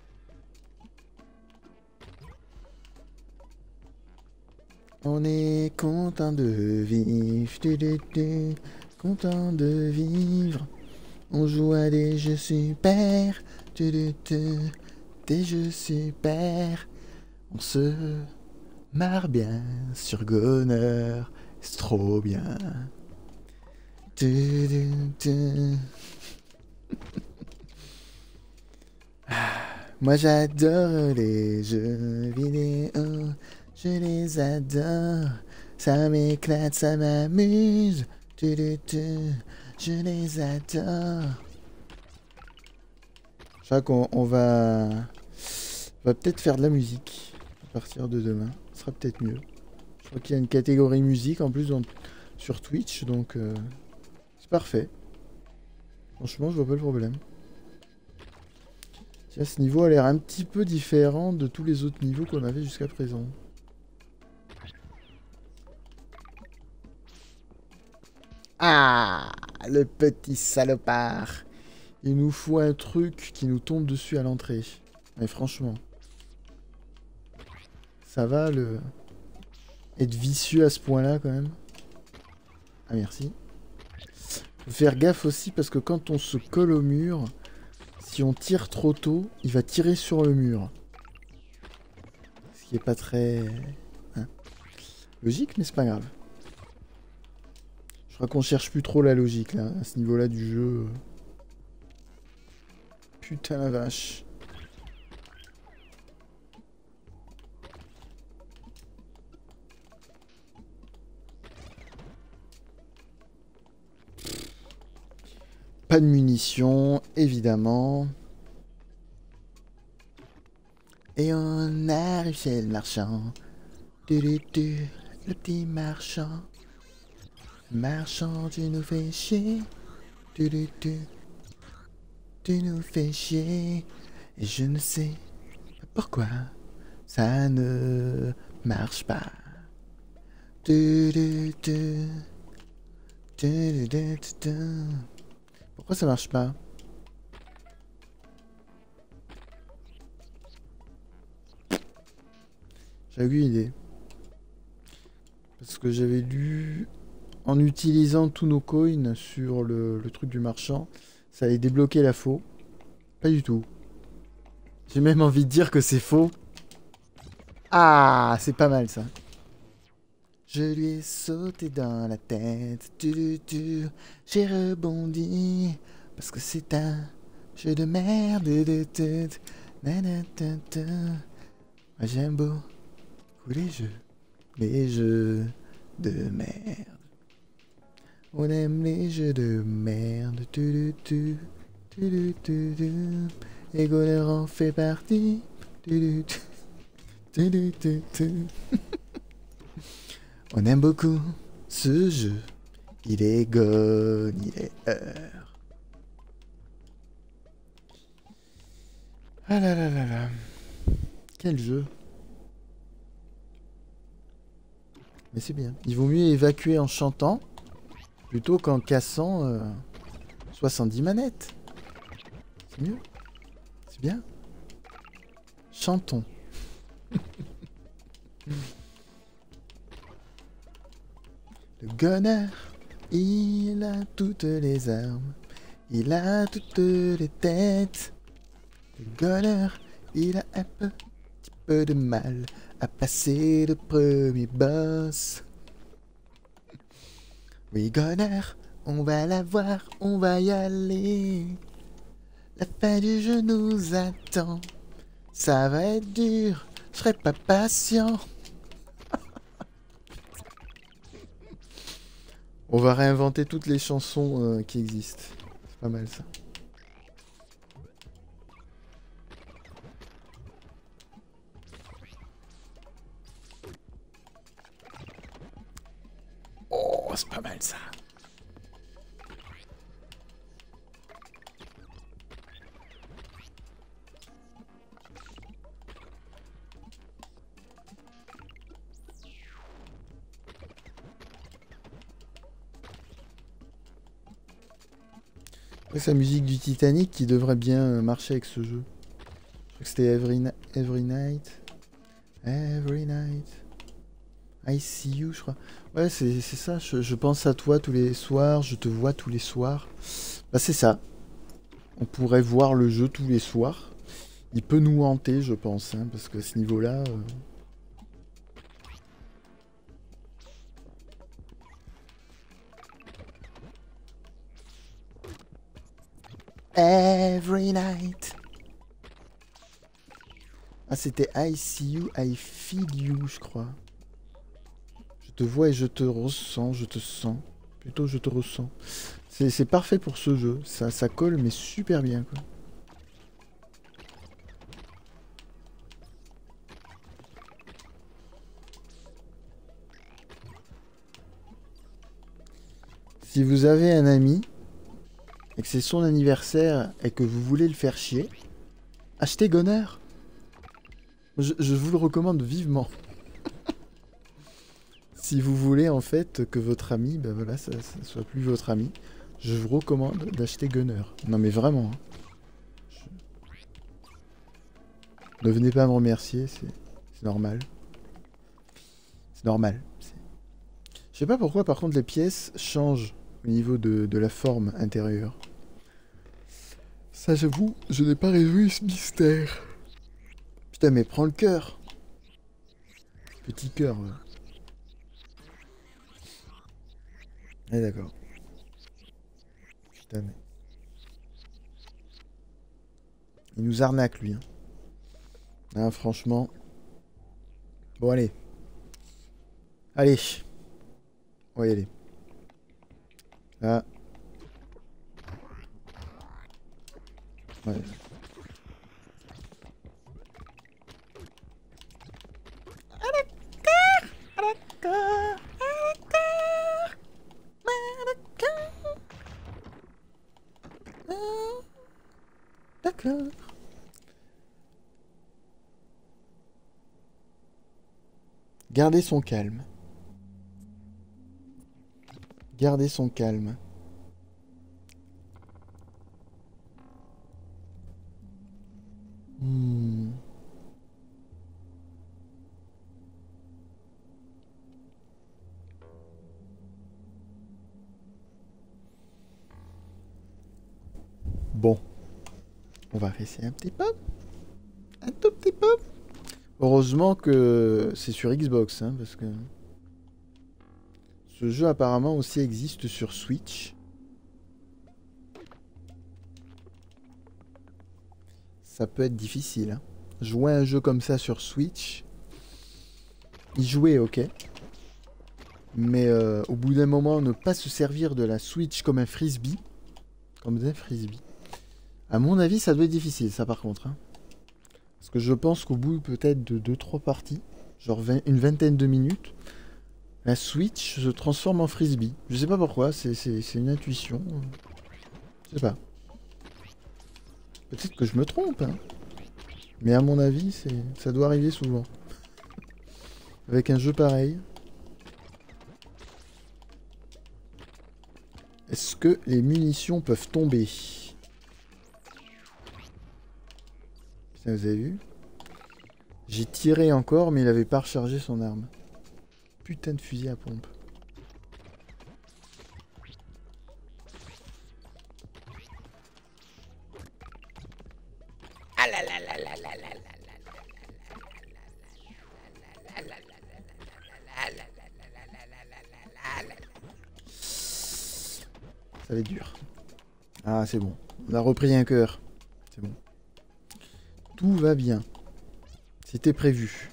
On est content de vivre, tu, tu, tu, content de vivre. On joue à des jeux super, tu, tu, tu, des jeux super. On se marre bien sur Goner, c'est trop bien. Tu, tu, tu. Moi j'adore les jeux vidéo, je les adore, ça m'éclate, ça m'amuse, tu, tu, tu, je les adore. Je crois qu'on on va, on va peut-être faire de la musique à partir de demain, ce sera peut-être mieux. Je crois qu'il y a une catégorie musique en plus dans, sur Twitch, donc euh, c'est parfait. Franchement, je vois pas le problème. Tiens, ce niveau a l'air un petit peu différent de tous les autres niveaux qu'on avait jusqu'à présent. Ah, le petit salopard. Il nous faut un truc qui nous tombe dessus à l'entrée. Mais franchement, ça va le être vicieux à ce point-là quand même. Ah merci. Faut faire gaffe aussi parce que quand on se colle au mur, si on tire trop tôt, il va tirer sur le mur. Ce qui est pas très hein, logique, mais c'est pas grave. Je crois qu'on cherche plus trop la logique là, à ce niveau-là du jeu. Putain la vache. Pas de munitions, évidemment. Et on arrive chez le marchand. Du, du, du, le petit marchand. Marchand, tu nous fais chier. Du, du, du, tu nous fais chier. Et je ne sais pas pourquoi ça ne marche pas. Du, du, du, du, du, du, du. Pourquoi ça marche pas? J'avais eu une idée. Parce que j'avais lu, en utilisant tous nos coins sur le, le truc du marchand, ça allait débloquer la faux. Pas du tout. J'ai même envie de dire que c'est faux. Ah, c'est pas mal ça. Je lui ai sauté dans la tête, tu, tu, tu. J'ai rebondi, parce que c'est un jeu de merde. De tête. Moi j'aime beaucoup les jeux, les jeux de merde. On aime les jeux de merde, tu, tu, tu, tu, tu, tu. Et Goner en fait partie. Tu, tu, tu, tu, tu, tu. On aime beaucoup ce jeu. Il est gone, il est heure. Ah là là là là. Quel jeu. Mais c'est bien. Il vaut mieux évacuer en chantant plutôt qu'en cassant euh, soixante-dix manettes. C'est mieux. C'est bien. Chantons. Le Goner, il a toutes les armes, il a toutes les têtes. Le Goner, il a un petit peu de mal à passer le premier boss. Oui, Goner, on va la voir, on va y aller. La fin du jeu nous attend. Ça va être dur, je serai pas patient. On va réinventer toutes les chansons euh, qui existent. C'est pas mal ça. Oh, c'est pas mal ça. C'est la musique du Titanic qui devrait bien marcher avec ce jeu. Je crois que c'était Every, Every Night. Every Night. I see you, je crois. Ouais, c'est ça, je, je pense à toi tous les soirs, je te vois tous les soirs. Bah c'est ça. On pourrait voir le jeu tous les soirs. Il peut nous hanter, je pense, hein, parce que à ce niveau-là... Euh... Every night. Ah, c'était I see you, I feel you, je crois. Je te vois et je te ressens, je te sens. Plutôt, je te ressens. C'est parfait pour ce jeu. Ça, ça colle, mais super bien, quoi. Si vous avez un ami et que c'est son anniversaire et que vous voulez le faire chier, achetez Goner. Je, je vous le recommande vivement. Si vous voulez en fait que votre ami, ben voilà, ça, ça soit plus votre ami, je vous recommande d'acheter Goner. Non mais vraiment. Hein. Je... Ne venez pas me remercier, c'est normal. C'est normal. Je sais pas pourquoi par contre les pièces changent au niveau de, de la forme intérieure. Ça j'avoue, je n'ai pas résolu ce mystère. Putain mais prends le cœur. Petit cœur. Ouais. Ah d'accord. Putain mais... Il nous arnaque lui. Hein. Hein, franchement. Bon allez. Allez. On va y aller. Là. Ouais. D'accord. Gardez son calme. Gardez son calme. Hmm. Bon. On va essayer un petit peu. Un tout petit peu. Heureusement que c'est sur Xbox, hein, parce que... Ce jeu apparemment aussi existe sur Switch. Ça peut être difficile. Hein. Jouer un jeu comme ça sur Switch, y jouer ok. Mais euh, au bout d'un moment, ne pas se servir de la Switch comme un frisbee. Comme un frisbee. À mon avis, ça doit être difficile ça par contre. Hein. Parce que je pense qu'au bout peut-être de deux trois parties, genre vingt, une vingtaine de minutes, la Switch se transforme en frisbee. Je sais pas pourquoi, c'est une intuition. Je sais pas. Peut-être que je me trompe, hein. Mais à mon avis, ça doit arriver souvent. Avec un jeu pareil. Est-ce que les munitions peuvent tomber? Putain, vous avez vu? J'ai tiré encore, mais il avait pas rechargé son arme. Putain de fusil à pompe. Ça va être dur. Ah, c'est bon. On a repris un cœur. C'est bon. Tout va bien. C'était prévu.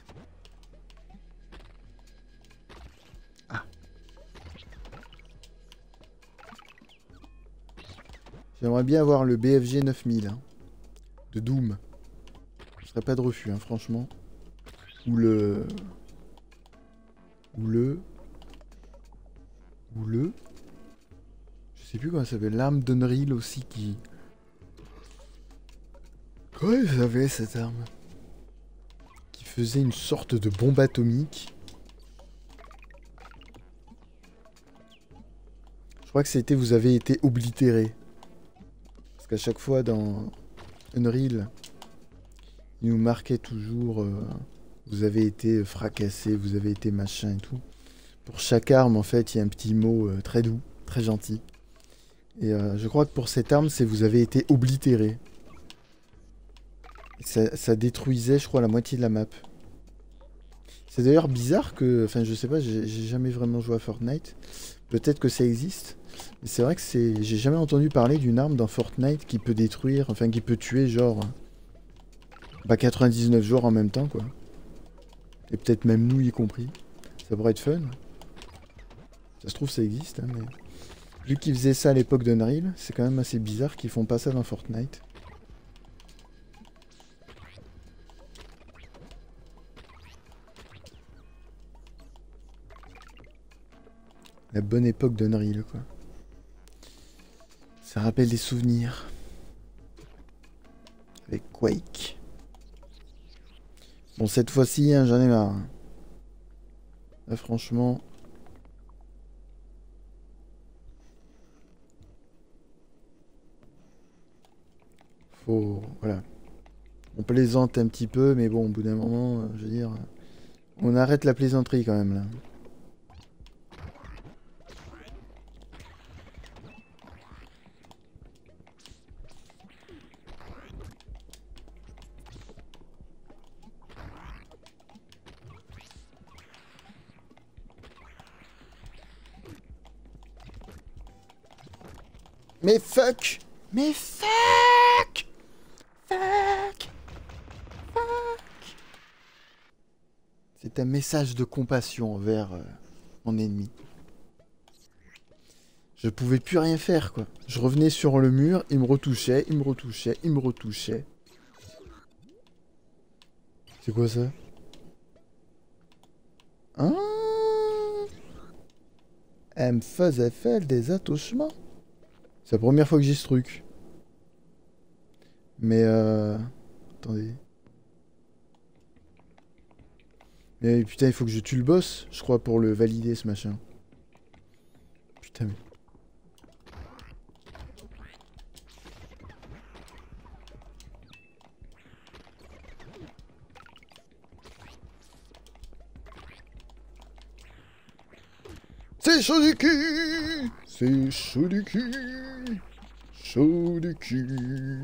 Ah. J'aimerais bien avoir le B F G neuf mille. Hein, de Doom. Ce serait pas de refus, hein, franchement. Ou le... Ou le... Ou le... Je sais plus comment ça s'appelle. L'arme d'Unreal aussi qui... Comment ils avaient cette arme? Qui faisait une sorte de bombe atomique. Je crois que c'était vous avez été oblitéré. Parce qu'à chaque fois dans Unreal, il nous marquait toujours... Euh, vous avez été fracassé, vous avez été machin et tout. Pour chaque arme, en fait, il y a un petit mot euh, très doux, très gentil. Et euh, je crois que pour cette arme, c'est vous avez été oblitéré. Ça, ça détruisait, je crois, la moitié de la map. C'est d'ailleurs bizarre que... Enfin, je sais pas, j'ai j'ai jamais vraiment joué à Fortnite. Peut-être que ça existe. Mais c'est vrai que c'est... J'ai jamais entendu parler d'une arme dans Fortnite qui peut détruire... Enfin, qui peut tuer, genre... Bah, quatre-vingt-dix-neuf joueurs en même temps, quoi. Et peut-être même nous y compris. Ça pourrait être fun. Ça se trouve, ça existe, hein, mais... Vu qu'ils faisaient ça à l'époque d'Unreal, c'est quand même assez bizarre qu'ils font pas ça dans Fortnite. La bonne époque d'Unreal, quoi. Ça rappelle des souvenirs. Avec Quake. Bon, cette fois-ci, hein, j'en ai marre. Là, franchement... Faut... Voilà. On plaisante un petit peu, mais bon, au bout d'un moment, euh, je veux dire... On arrête la plaisanterie, quand même, là. Mais fuck! Mais fuck! Fuck! Fuck! C'est un message de compassion envers euh, mon ennemi. Je pouvais plus rien faire, quoi. Je revenais sur le mur, il me retouchait, il me retouchait, il me retouchait. C'est quoi ça? Hein? Elle me faisait faire des attouchements. C'est la première fois que j'ai ce truc. Mais euh... Attendez. Mais putain, il faut que je tue le boss, je crois, pour le valider, ce machin. Putain, mais... C'est chaud du cul! C'est chaud du cul! Chaud du cul!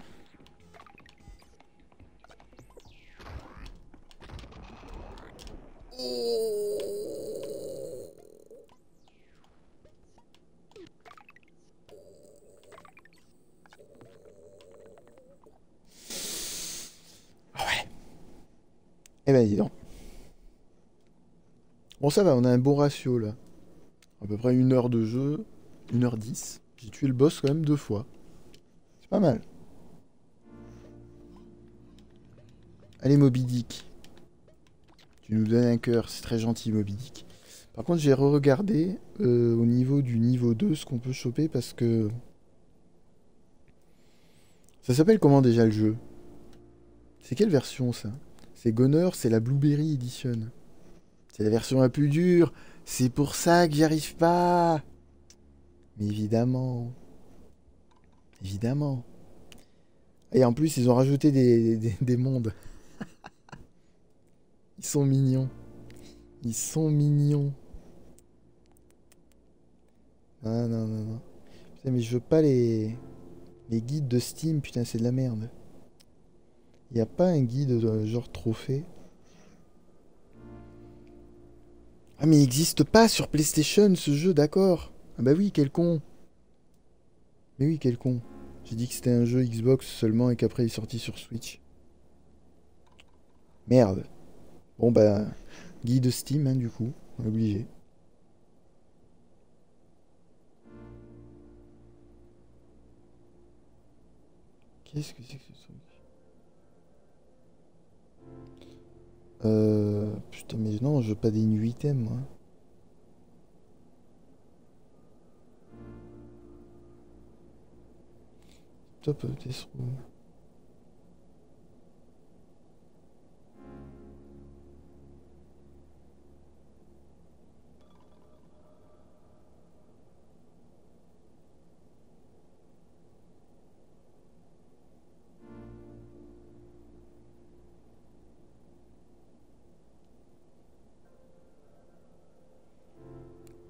Ah ouais. Eh ben dis donc. Bon ça va, on a un bon ratio là. À peu près une heure de jeu, une heure dix. J'ai tué le boss quand même deux fois. C'est pas mal. Allez Moby Dick. Tu nous donnes un cœur, c'est très gentil Moby Dick. Par contre j'ai re-regardé euh, au niveau du niveau deux ce qu'on peut choper parce que... Ça s'appelle comment déjà le jeu? C'est quelle version ça? C'est Gunner, c'est la Blueberry Edition. C'est la version la plus dure. C'est pour ça que j'y arrive pas. Mais évidemment. Évidemment. Et en plus, ils ont rajouté des, des, des mondes. Ils sont mignons. Ils sont mignons. Ah non, non, non. Putain, mais je veux pas les... Les guides de Steam, putain, c'est de la merde. Y a pas un guide de genre trophée? Ah mais il existe pas sur PlayStation ce jeu, d'accord. Ah bah oui, quel con. Mais oui, quel con. J'ai dit que c'était un jeu Xbox seulement et qu'après il est sorti sur Switch. Merde. Bon bah, guide Steam, hein, du coup, on est obligé. Qu'est-ce que c'est que ce truc? Euh... Putain, mais non, je veux pas des new items, moi. Top of this room.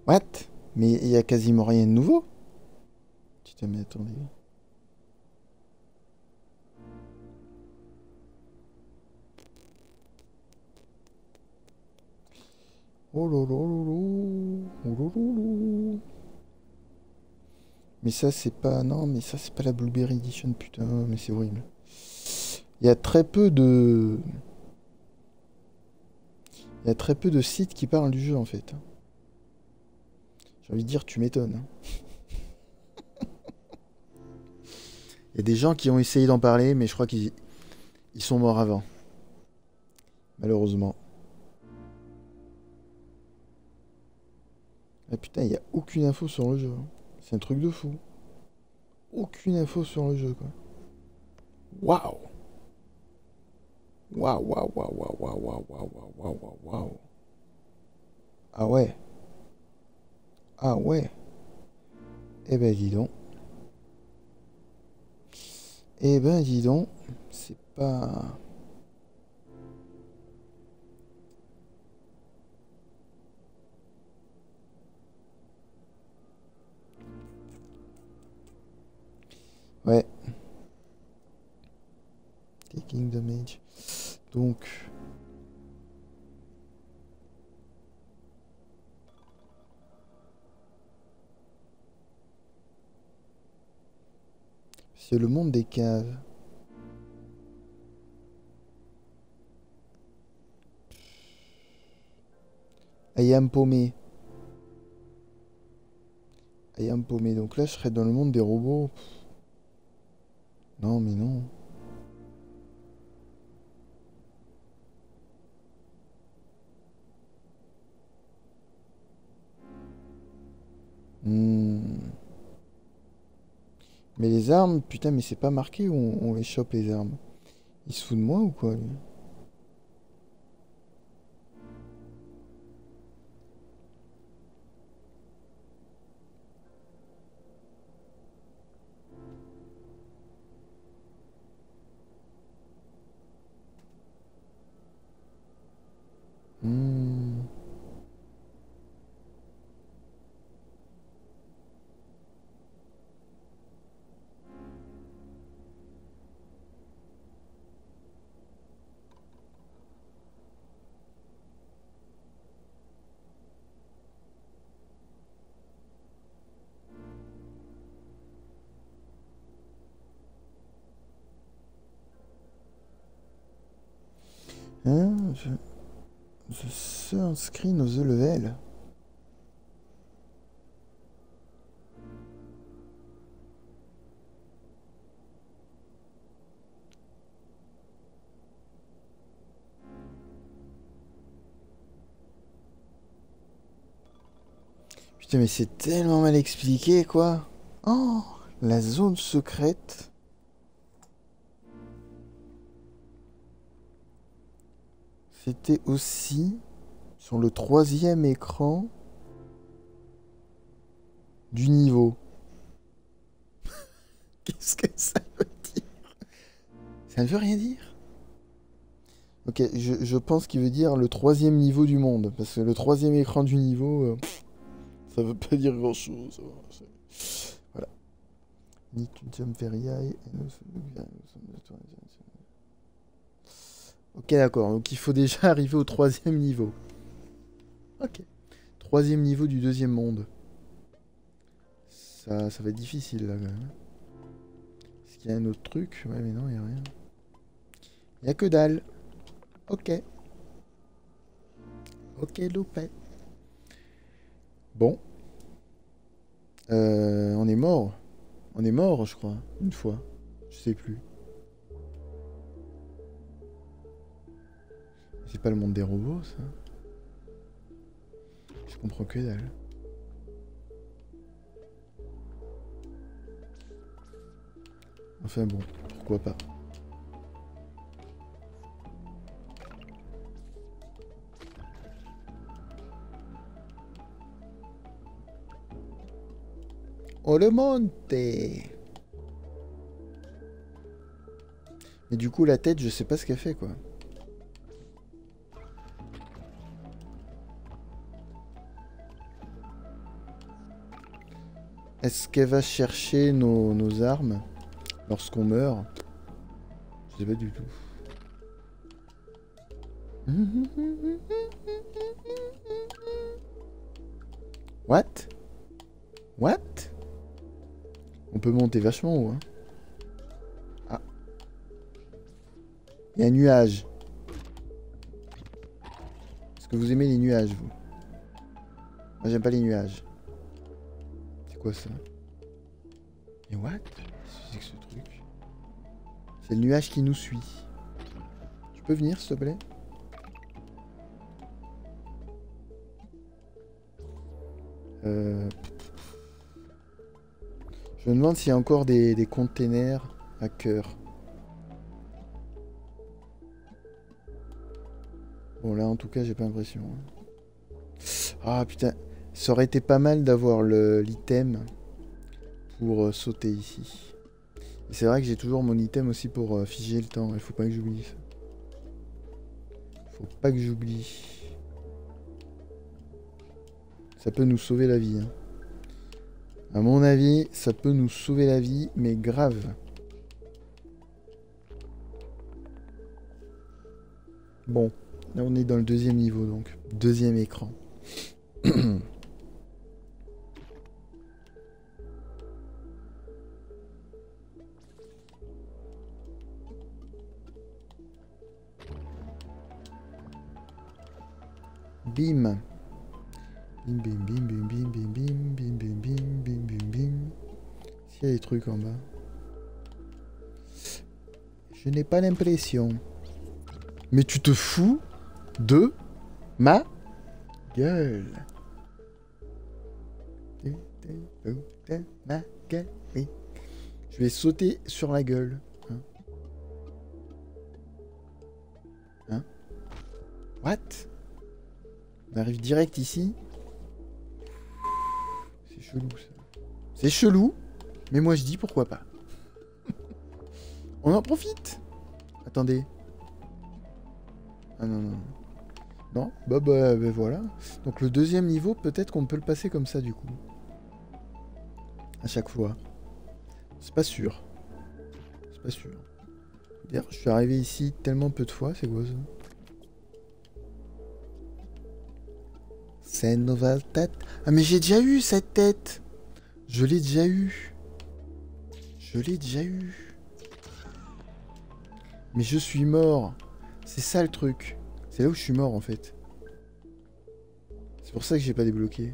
What? Mais il y a quasiment rien de nouveau. Putain, mais attendez. Oh lolo, oh lolo. Mais ça c'est pas... Non, mais ça c'est pas la Blueberry Edition, putain, mais c'est horrible. Il y a très peu de... Il y a très peu de sites qui parlent du jeu en fait. J'ai envie de dire, tu m'étonnes. Hein. Il y a des gens qui ont essayé d'en parler, mais je crois qu'ils ils sont morts avant. Malheureusement. Ah putain, il n'y a aucune info sur le jeu. Hein. C'est un truc de fou. Aucune info sur le jeu, quoi. Waouh! Waouh, waouh, waouh, waouh, waouh, waouh, waouh, waouh, waouh, waouh. Ah ouais. Ah ouais. Eh ben dis donc. Eh ben dis donc. C'est pas... Ouais. Taking damage. Donc... C'est le monde des caves. I am paumé. I am paumé. Donc là, je serais dans le monde des robots. Non, mais non. Hmm. Mais les armes, putain, mais c'est pas marqué où on, on les chope les armes. Il se fout de moi ou quoi, lui? Hmm. Hein, je... The third screen of the level. Putain, mais c'est tellement mal expliqué, quoi. Oh, la zone secrète. C'était aussi sur le troisième écran du niveau. Qu'est-ce que ça veut dire? Ça ne veut rien dire. Ok, je, je pense qu'il veut dire le troisième niveau du monde. Parce que le troisième écran du niveau, euh, ça veut pas dire grand-chose. Voilà. Need to jump very high. Ok, d'accord. Donc il faut déjà arriver au troisième niveau. Ok. Troisième niveau du deuxième monde. Ça, ça va être difficile là quand même. Est-ce qu'il y a un autre truc? Ouais, mais non, il n'y a rien. Il n'y a que dalle. Ok. Ok, loupé. Bon. Euh, on est mort. On est mort, je crois. Une fois. Je sais plus. C'est pas le monde des robots, ça. Je comprends que dalle. Enfin bon, pourquoi pas. Oh le monte. Mais du coup la tête, je sais pas ce qu'elle fait quoi. Est-ce qu'elle va chercher nos, nos armes lorsqu'on meurt? Je sais pas du tout. What? What? On peut monter vachement haut, hein. Ah. Il y a un nuage. Est-ce que vous aimez les nuages, vous? Moi, j'aime pas les nuages. C'est quoi ça? Mais what? Qu'est-ce que c'est que ce truc? C'est le nuage qui nous suit. Tu peux venir, s'il te plaît? Euh... Je me demande s'il y a encore des, des containers à cœur. Bon, là, en tout cas, j'ai pas l'impression. Ah, putain. Ça aurait été pas mal d'avoir l'item pour euh, sauter ici. Et c'est vrai que j'ai toujours mon item aussi pour euh, figer le temps. Il faut pas que j'oublie ça. Faut pas que j'oublie. Ça peut nous sauver la vie. Hein. À mon avis, ça peut nous sauver la vie, mais grave. Bon, là on est dans le deuxième niveau, donc. Deuxième écran. Bim. Bim bim bim bim bim bim bim bim bim bim bim bim bim. S'il y a des trucs en bas. Je n'ai pas l'impression. Mais tu te fous de ma gueule. Ma gueule. Oui. Je vais sauter sur la gueule. Hein? Hein? What? On arrive direct ici. C'est chelou ça. C'est chelou, mais moi je dis pourquoi pas. On en profite. Attendez. Ah non, non. Non, bah, bah, bah voilà. Donc le deuxième niveau, peut-être qu'on peut le passer comme ça du coup. À chaque fois. C'est pas sûr. C'est pas sûr. D'ailleurs, je suis arrivé ici tellement peu de fois, c'est quoi ça? C'est une nouvelle tête. Ah mais j'ai déjà eu cette tête. Je l'ai déjà eu. Je l'ai déjà eu. Mais je suis mort. C'est ça le truc. C'est là où je suis mort en fait. C'est pour ça que j'ai pas débloqué.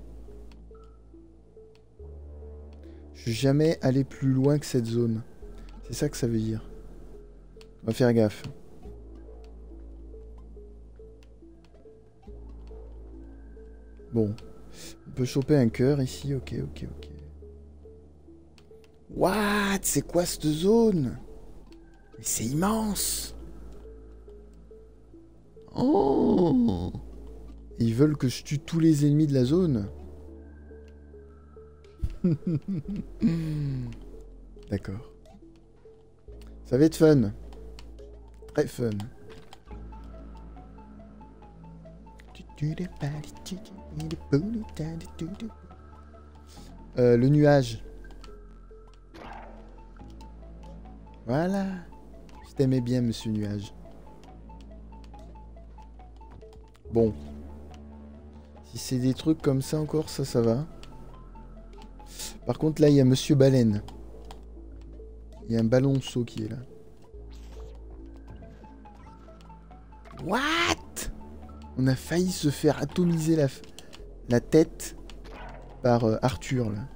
Je suis jamais allé plus loin que cette zone. C'est ça que ça veut dire. On va faire gaffe. Bon. On peut choper un cœur ici. Ok, ok, ok. What? C'est quoi cette zone? Mais c'est immense. Oh! Ils veulent que je tue tous les ennemis de la zone. D'accord. Ça va être fun. Très fun. Euh, le nuage. Voilà. Je t'aimais bien, monsieur nuage. Bon. Si c'est des trucs comme ça encore, ça, ça va. Par contre, là, il y a monsieur baleine. Il y a un ballon saut qui est là. What? On a failli se faire atomiser la, la tête par euh, Arthur, là.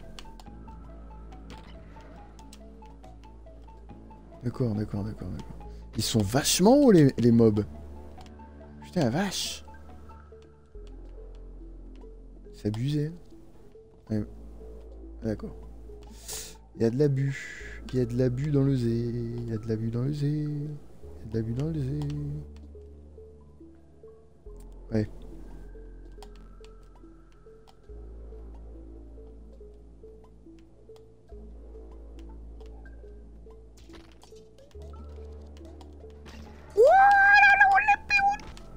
D'accord, d'accord, d'accord, d'accord. Ils sont vachement hauts, les, les mobs. Putain, la vache. C'est abusé. Ouais. D'accord. Il y a de l'abus. Il y a de l'abus dans le zé. Il y a de l'abus dans le zé. Il y a de l'abus dans le zé. Ouais.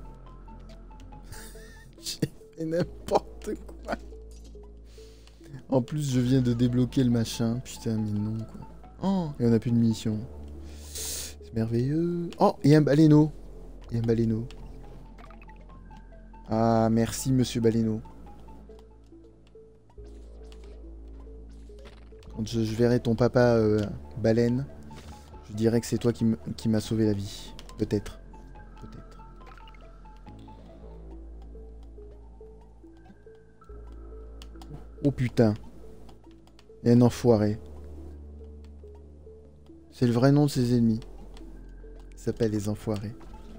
J'ai fait n'importe quoi. En plus, je viens de débloquer le machin. Putain, mais non, quoi. Oh, et on a plus de munitions. C'est merveilleux. Oh, il y a un baleineau. Il y a un baleineau. Ah, merci, monsieur baleineau. Quand je, je verrai ton papa euh, baleine, je dirais que c'est toi qui m'as sauvé la vie. Peut-être. Peut-être. Oh putain. Il y a un enfoiré. C'est le vrai nom de ses ennemis. Il s'appelle les enfoirés.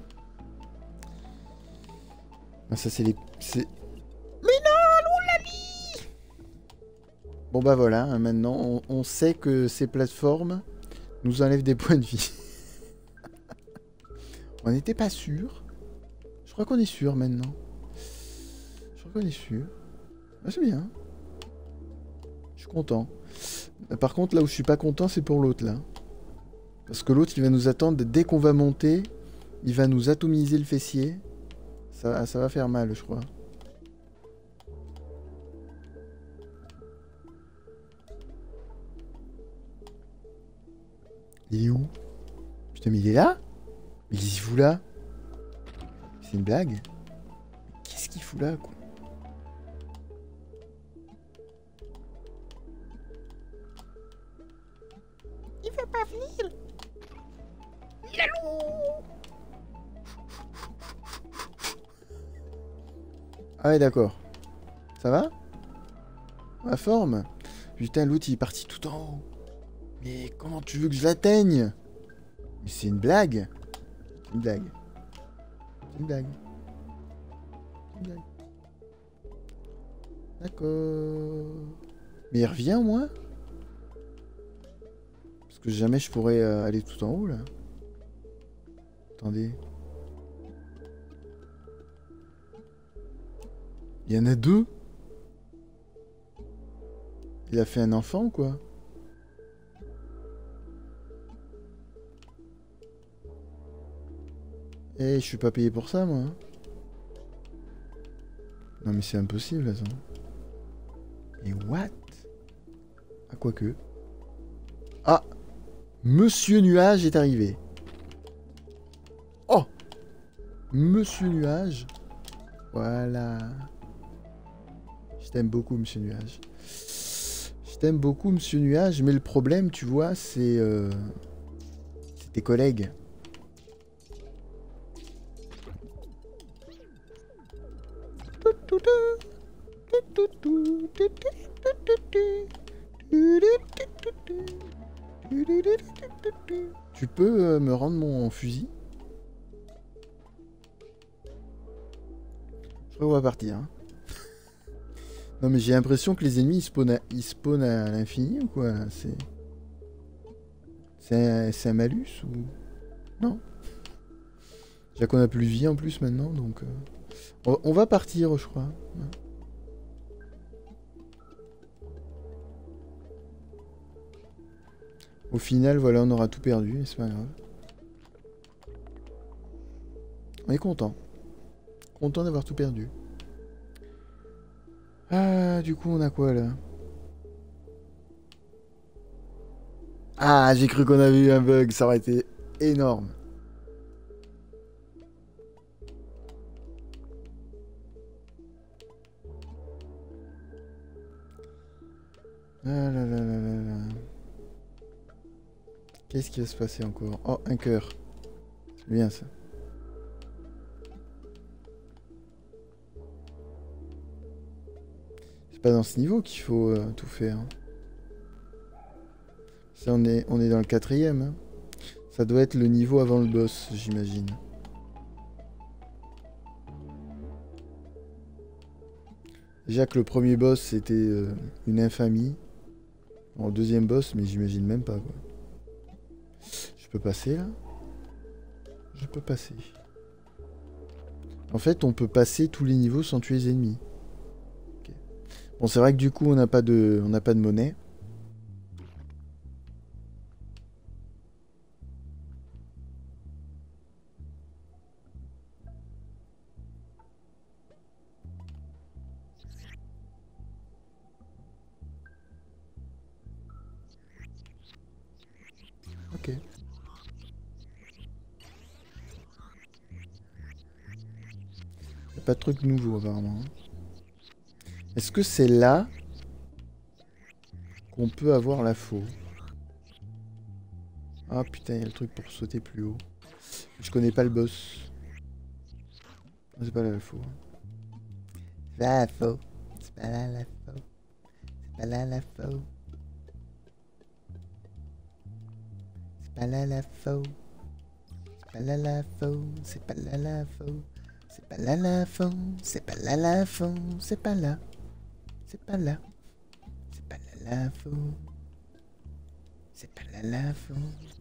Ah, ça c'est les... Mais non, l'oulali. Bon bah voilà, hein, maintenant on, on sait que ces plateformes nous enlèvent des points de vie. On n'était pas sûr. Je crois qu'on est sûr maintenant. Je crois qu'on est sûr. Ah, c'est bien. Je suis content. Par contre, là où je suis pas content, c'est pour l'autre, là. Parce que l'autre, il va nous attendre dès qu'on va monter. Il va nous atomiser le fessier. Ça, ça va faire mal, je crois. Il est où? Putain, mais il est là? Mais qu'est-ce qu'il fout là? C'est une blague? Qu'est-ce qu'il fout là, quoi? Il veut pas venir. Lalou. Ah ouais, d'accord. Ça va? Ma forme? Putain, l'autre il est parti tout en haut. Mais comment tu veux que je l'atteigne? Mais c'est une blague. C'est une blague. C'est une blague. C'est une blague. D'accord. Mais il revient au moins? Parce que jamais je pourrais euh, aller tout en haut là. Attendez. Il y en a deux? Il a fait un enfant ou quoi? Eh, je suis pas payé pour ça, moi. Hein. Non, mais c'est impossible, attends. Mais what? Ah, quoique. Ah! Monsieur Nuage est arrivé. Oh! Monsieur Nuage. Voilà. Je t'aime beaucoup, Monsieur Nuage. Je t'aime beaucoup, Monsieur Nuage, mais le problème, tu vois, c'est... Euh... c'est tes collègues. Tu peux euh, me rendre mon fusil? Je crois qu'on va partir. Hein. Non mais j'ai l'impression que les ennemis ils spawnent à, ils spawnent à l'infini ou quoi? C'est... C'est un, c'est un malus ou... Non. Déjà qu'on a plus de vie en plus maintenant donc... Euh... On, on va partir je crois. Ouais. Au final, voilà, on aura tout perdu, mais c'est pas grave. On est content. Content d'avoir tout perdu. Ah, du coup, on a quoi, là? Ah, j'ai cru qu'on avait eu un bug, ça aurait été énorme. Ah là là là là là. Qu'est-ce qui va se passer encore? Oh, un cœur. C'est bien ça. C'est pas dans ce niveau qu'il faut euh, tout faire. Hein. Ça, on est, on est dans le quatrième. Hein. Ça doit être le niveau avant le boss, j'imagine. Déjà que le premier boss, c'était euh, une infamie. Bon, le deuxième boss, mais j'imagine même pas, quoi. Je peux passer, là? Je peux passer. En fait, on peut passer tous les niveaux sans tuer les ennemis. Okay. Bon, c'est vrai que du coup, on n'a pas de, on n'a pas de monnaie. Pas de truc nouveau apparemment. Est-ce que c'est là qu'on peut avoir la faux? Ah putain, il y a le truc pour sauter plus haut. Je connais pas le boss. C'est pas là la faux. La faux. C'est pas là la faux. C'est pas là la faux. C'est pas là la faux. C'est pas là la faux. C'est pas là la faux. C'est pas là la faux. C'est pas là la faux. C'est pas là. C'est pas là. C'est pas là la faux. C'est pas là la faux.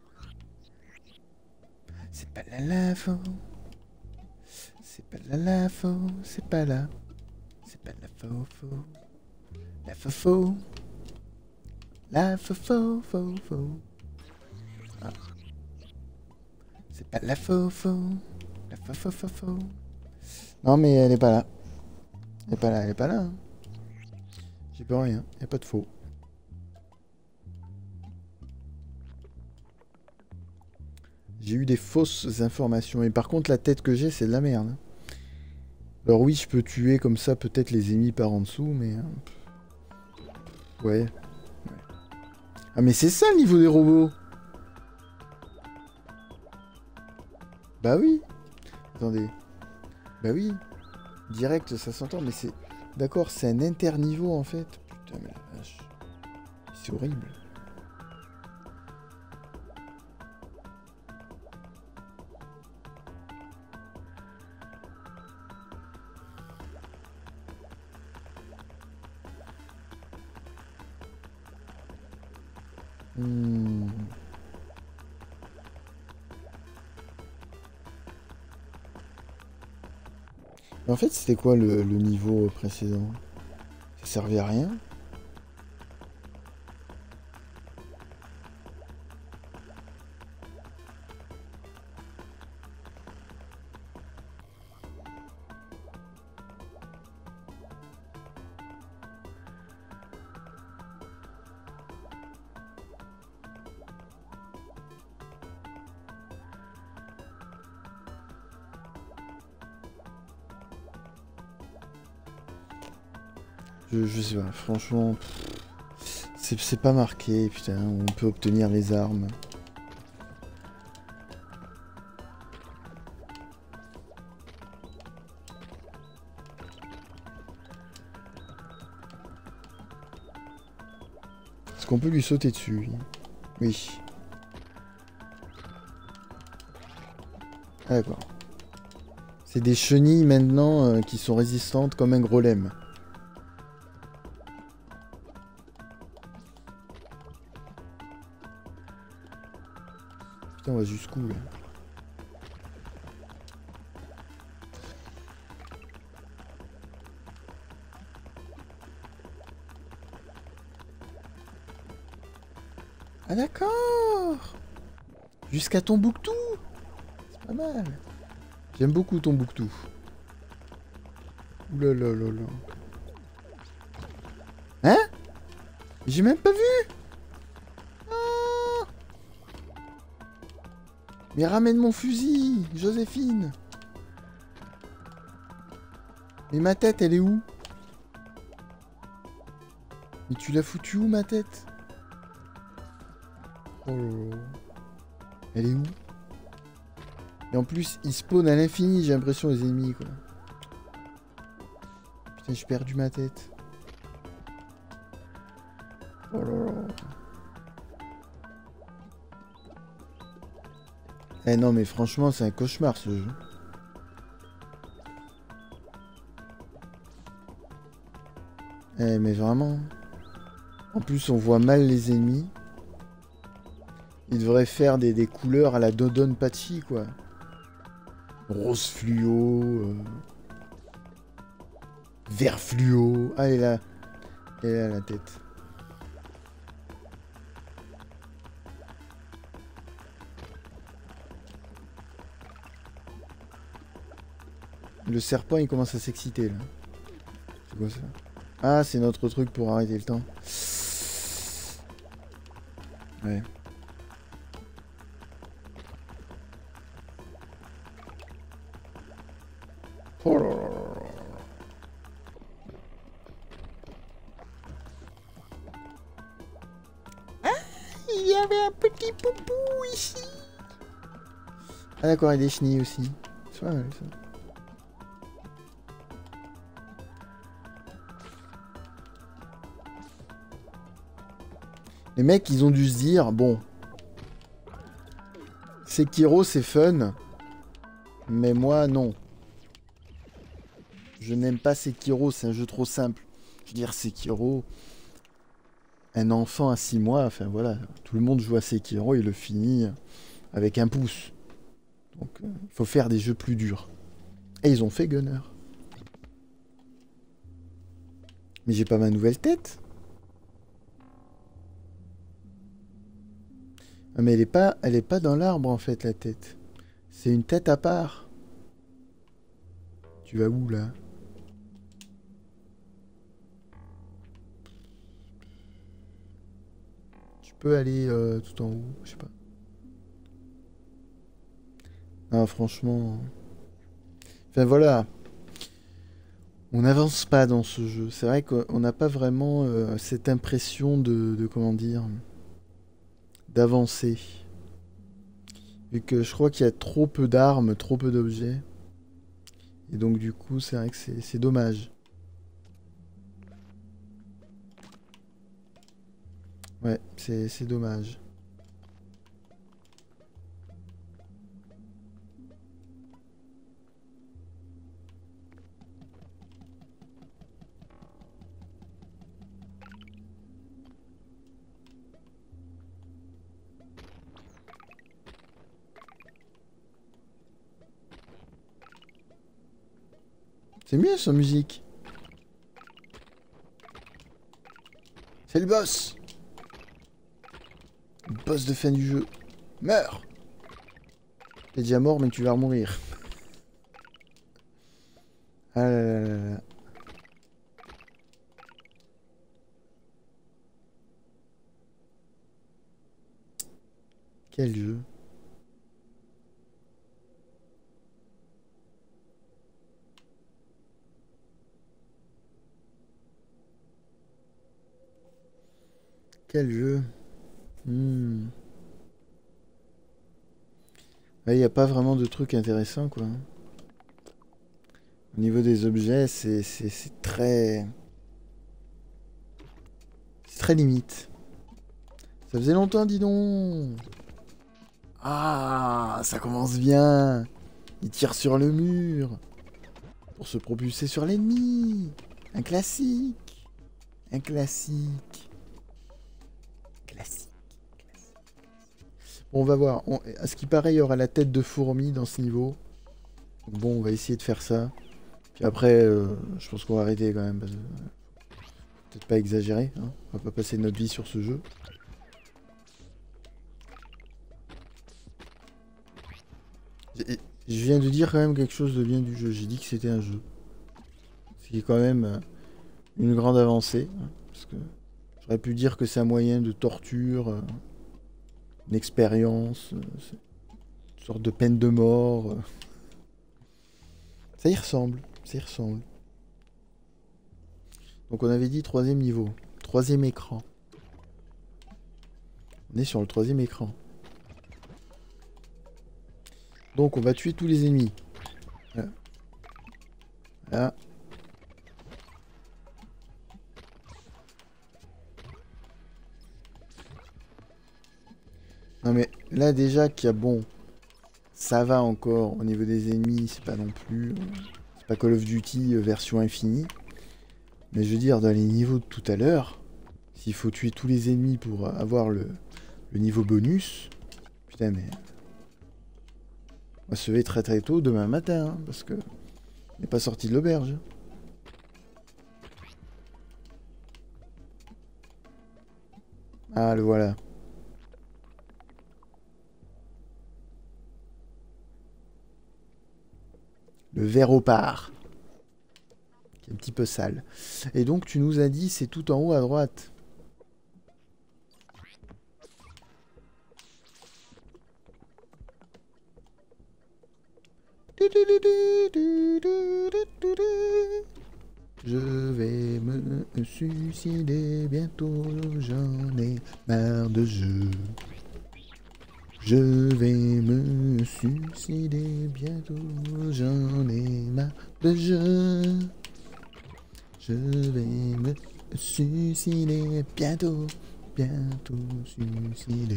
C'est pas là la faux. C'est pas là la faux. C'est pas là. C'est pas la faux faux. La faux faux. La faux faux faux faux. Ah. C'est pas la faux faux. La faux faux faux faux. Non mais elle est pas là. Elle est pas là, elle est pas là. Hein. J'ai pas rien, y a pas de faux. J'ai eu des fausses informations. Et par contre, la tête que j'ai, c'est de la merde. Alors oui, je peux tuer comme ça peut-être les ennemis par en dessous, mais... Ouais. Ouais. Ah mais c'est ça le niveau des robots. Bah oui. Attendez. Bah oui. Direct, ça s'entend, mais c'est... D'accord, c'est un interniveau en fait. Putain, mais la vache. C'est horrible. Hmm. En fait, c'était quoi le, le niveau précédent? Ça servait à rien? Je, je sais pas, franchement, c'est pas marqué, putain, on peut obtenir les armes. Est-ce qu'on peut lui sauter dessus? Oui. Ah, d'accord. C'est des chenilles maintenant euh, qui sont résistantes comme un golem. Putain, on va jusqu'où là? Ah d'accord. Jusqu'à Tombouctou. C'est pas mal. J'aime beaucoup Tombouctou. Oulalalala. Hein? J'ai même pas vu. Ah. Mais ramène mon fusil, Joséphine. Mais ma tête, elle est où? Mais tu l'as foutu où, ma tête? Oh là là. Elle est où? Et en plus, ils spawnent à l'infini, j'ai l'impression, les ennemis, quoi. Putain, j'ai perdu ma tête. Oh là là. Eh non, mais franchement, c'est un cauchemar, ce jeu. Eh, mais vraiment. En plus, on voit mal les ennemis. Ils devraient faire des, des couleurs à la Dodon Pachi, quoi. Rose fluo. Euh... Vert fluo. Ah, elle est là. Elle est là, la tête. Le serpent, il commence à s'exciter, là. C'est quoi ça? Ah, c'est notre truc pour arrêter le temps. Ouais. Oh là là là. y avait un petit poupou ici. Ah d'accord, il y a des chenilles aussi. C'est pas mal ça. Les mecs, ils ont dû se dire, bon, Sekiro c'est fun, mais moi non. Je n'aime pas Sekiro, c'est un jeu trop simple. Je veux dire, Sekiro, un enfant à six mois, enfin voilà, tout le monde joue à Sekiro et le finit avec un pouce. Donc il euh, faut faire des jeux plus durs. Et ils ont fait Gunner. Mais j'ai pas ma nouvelle tête. Ah mais elle est pas, elle est pas dans l'arbre en fait la tête. C'est une tête à part. Tu vas où là? Tu peux aller euh, tout en haut, je sais pas. Ah franchement. Enfin voilà. On n'avance pas dans ce jeu. C'est vrai qu'on n'a pas vraiment euh, cette impression de, de comment dire, d'avancer. Vu que je crois qu'il y a trop peu d'armes, trop peu d'objets. Et donc du coup, c'est vrai que c'est dommage. Ouais, c'est dommage. C'est mieux sa musique. C'est le boss. Le boss de fin du jeu. Meurs. T'es déjà mort mais tu vas mourir. Ah là là là là. Quel jeu. Quel jeu. Hmm. Il n'y a pas vraiment de trucs intéressants quoi. Au niveau des objets, c'est très... C'est très limite. Ça faisait longtemps, dis donc. Ah, ça commence bien. Il tire sur le mur pour se propulser sur l'ennemi. Un classique. Un classique. Classique. Bon, on va voir. On... À ce qui paraît, il y aura la tête de fourmi dans ce niveau. Donc bon, on va essayer de faire ça. Puis après, euh, je pense qu'on va arrêter quand même. Parce que... Peut-être pas exagérer. Hein. On va pas passer notre vie sur ce jeu. Je viens de dire quand même quelque chose de bien du jeu. J'ai dit que c'était un jeu. Ce qui est quand même une grande avancée. Hein, parce que j'aurais pu dire que c'est un moyen de torture, euh, une expérience, euh, une sorte de peine de mort. Euh. Ça y ressemble. Ça y ressemble. Donc on avait dit troisième niveau. Troisième écran. On est sur le troisième écran. Donc on va tuer tous les ennemis. Voilà. Voilà. Non mais là déjà qu'il y a bon, ça va encore au niveau des ennemis, c'est pas non plus, c'est pas Call of Duty version infinie. Mais je veux dire dans les niveaux de tout à l'heure, s'il faut tuer tous les ennemis pour avoir le, le niveau bonus, putain mais on va se lever très très tôt demain matin hein, parce que on n'est pas sorti de l'auberge. Ah le voilà. Le Véropard. Qui est un petit peu sale. Et donc tu nous as dit c'est tout en haut à droite. Je vais me suicider bientôt, j'en ai marre de jeu. Je vais me suicider bientôt, j'en ai marre de jeu. Je vais me suicider bientôt, bientôt suicider.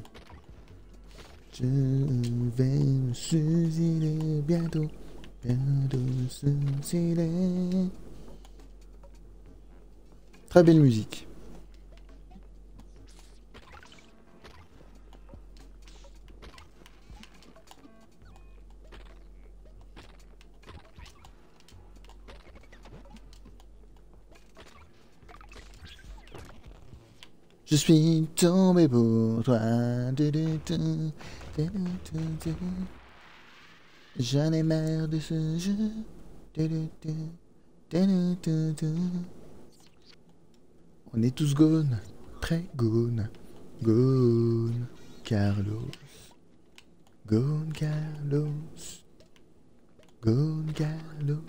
Je vais me suicider bientôt, bientôt suicider. Très belle musique. Je suis tombé pour toi. J'en ai marre de ce jeu. On est tous gone, très gone, gone, Carlos, gone, Carlos, gone, Carlos.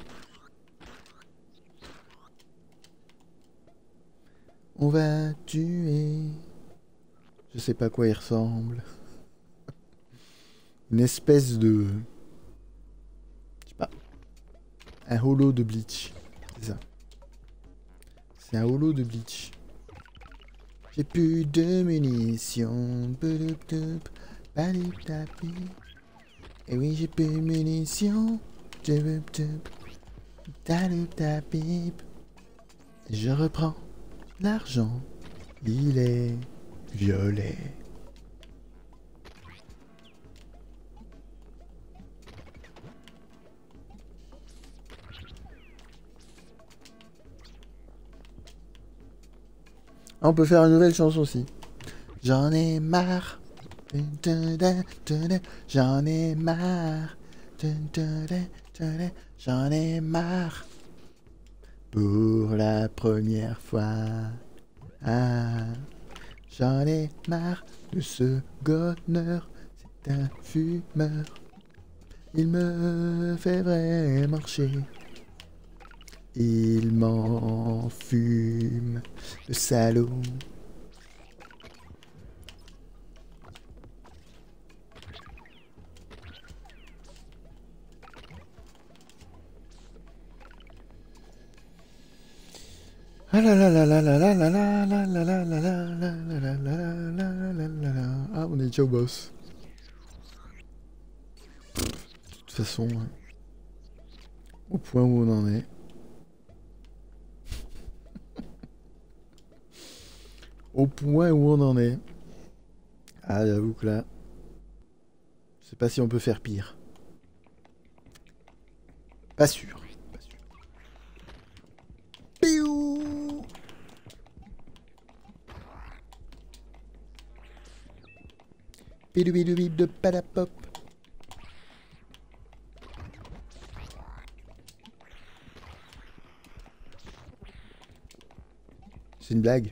On va tuer. Je sais pas à quoi il ressemble. Une espèce de... Je sais pas. Un holo de Bleach. C'est ça. C'est un holo de Bleach. J'ai plus de munitions. Et oui, j'ai plus de munitions. Je reprends l'argent. Il est violet. On peut faire une nouvelle chanson aussi. J'en ai marre. J'en ai marre. J'en ai marre. Pour la première fois. Ah. J'en ai marre de ce gonner. C'est un fumeur. Il me fait vraiment chier. Il m'en fume, le salaud. Ah là là là là là là là là là là là là là là là là là là. Ah, on est déjà au boss. De toute façon, au point où on en est. Au point où on en est. Ah, j'avoue que là, je sais pas si on peut faire pire. Pas sûr. Pas sûr. Piou. Bidou bidou bidou de padapop. C'est une blague.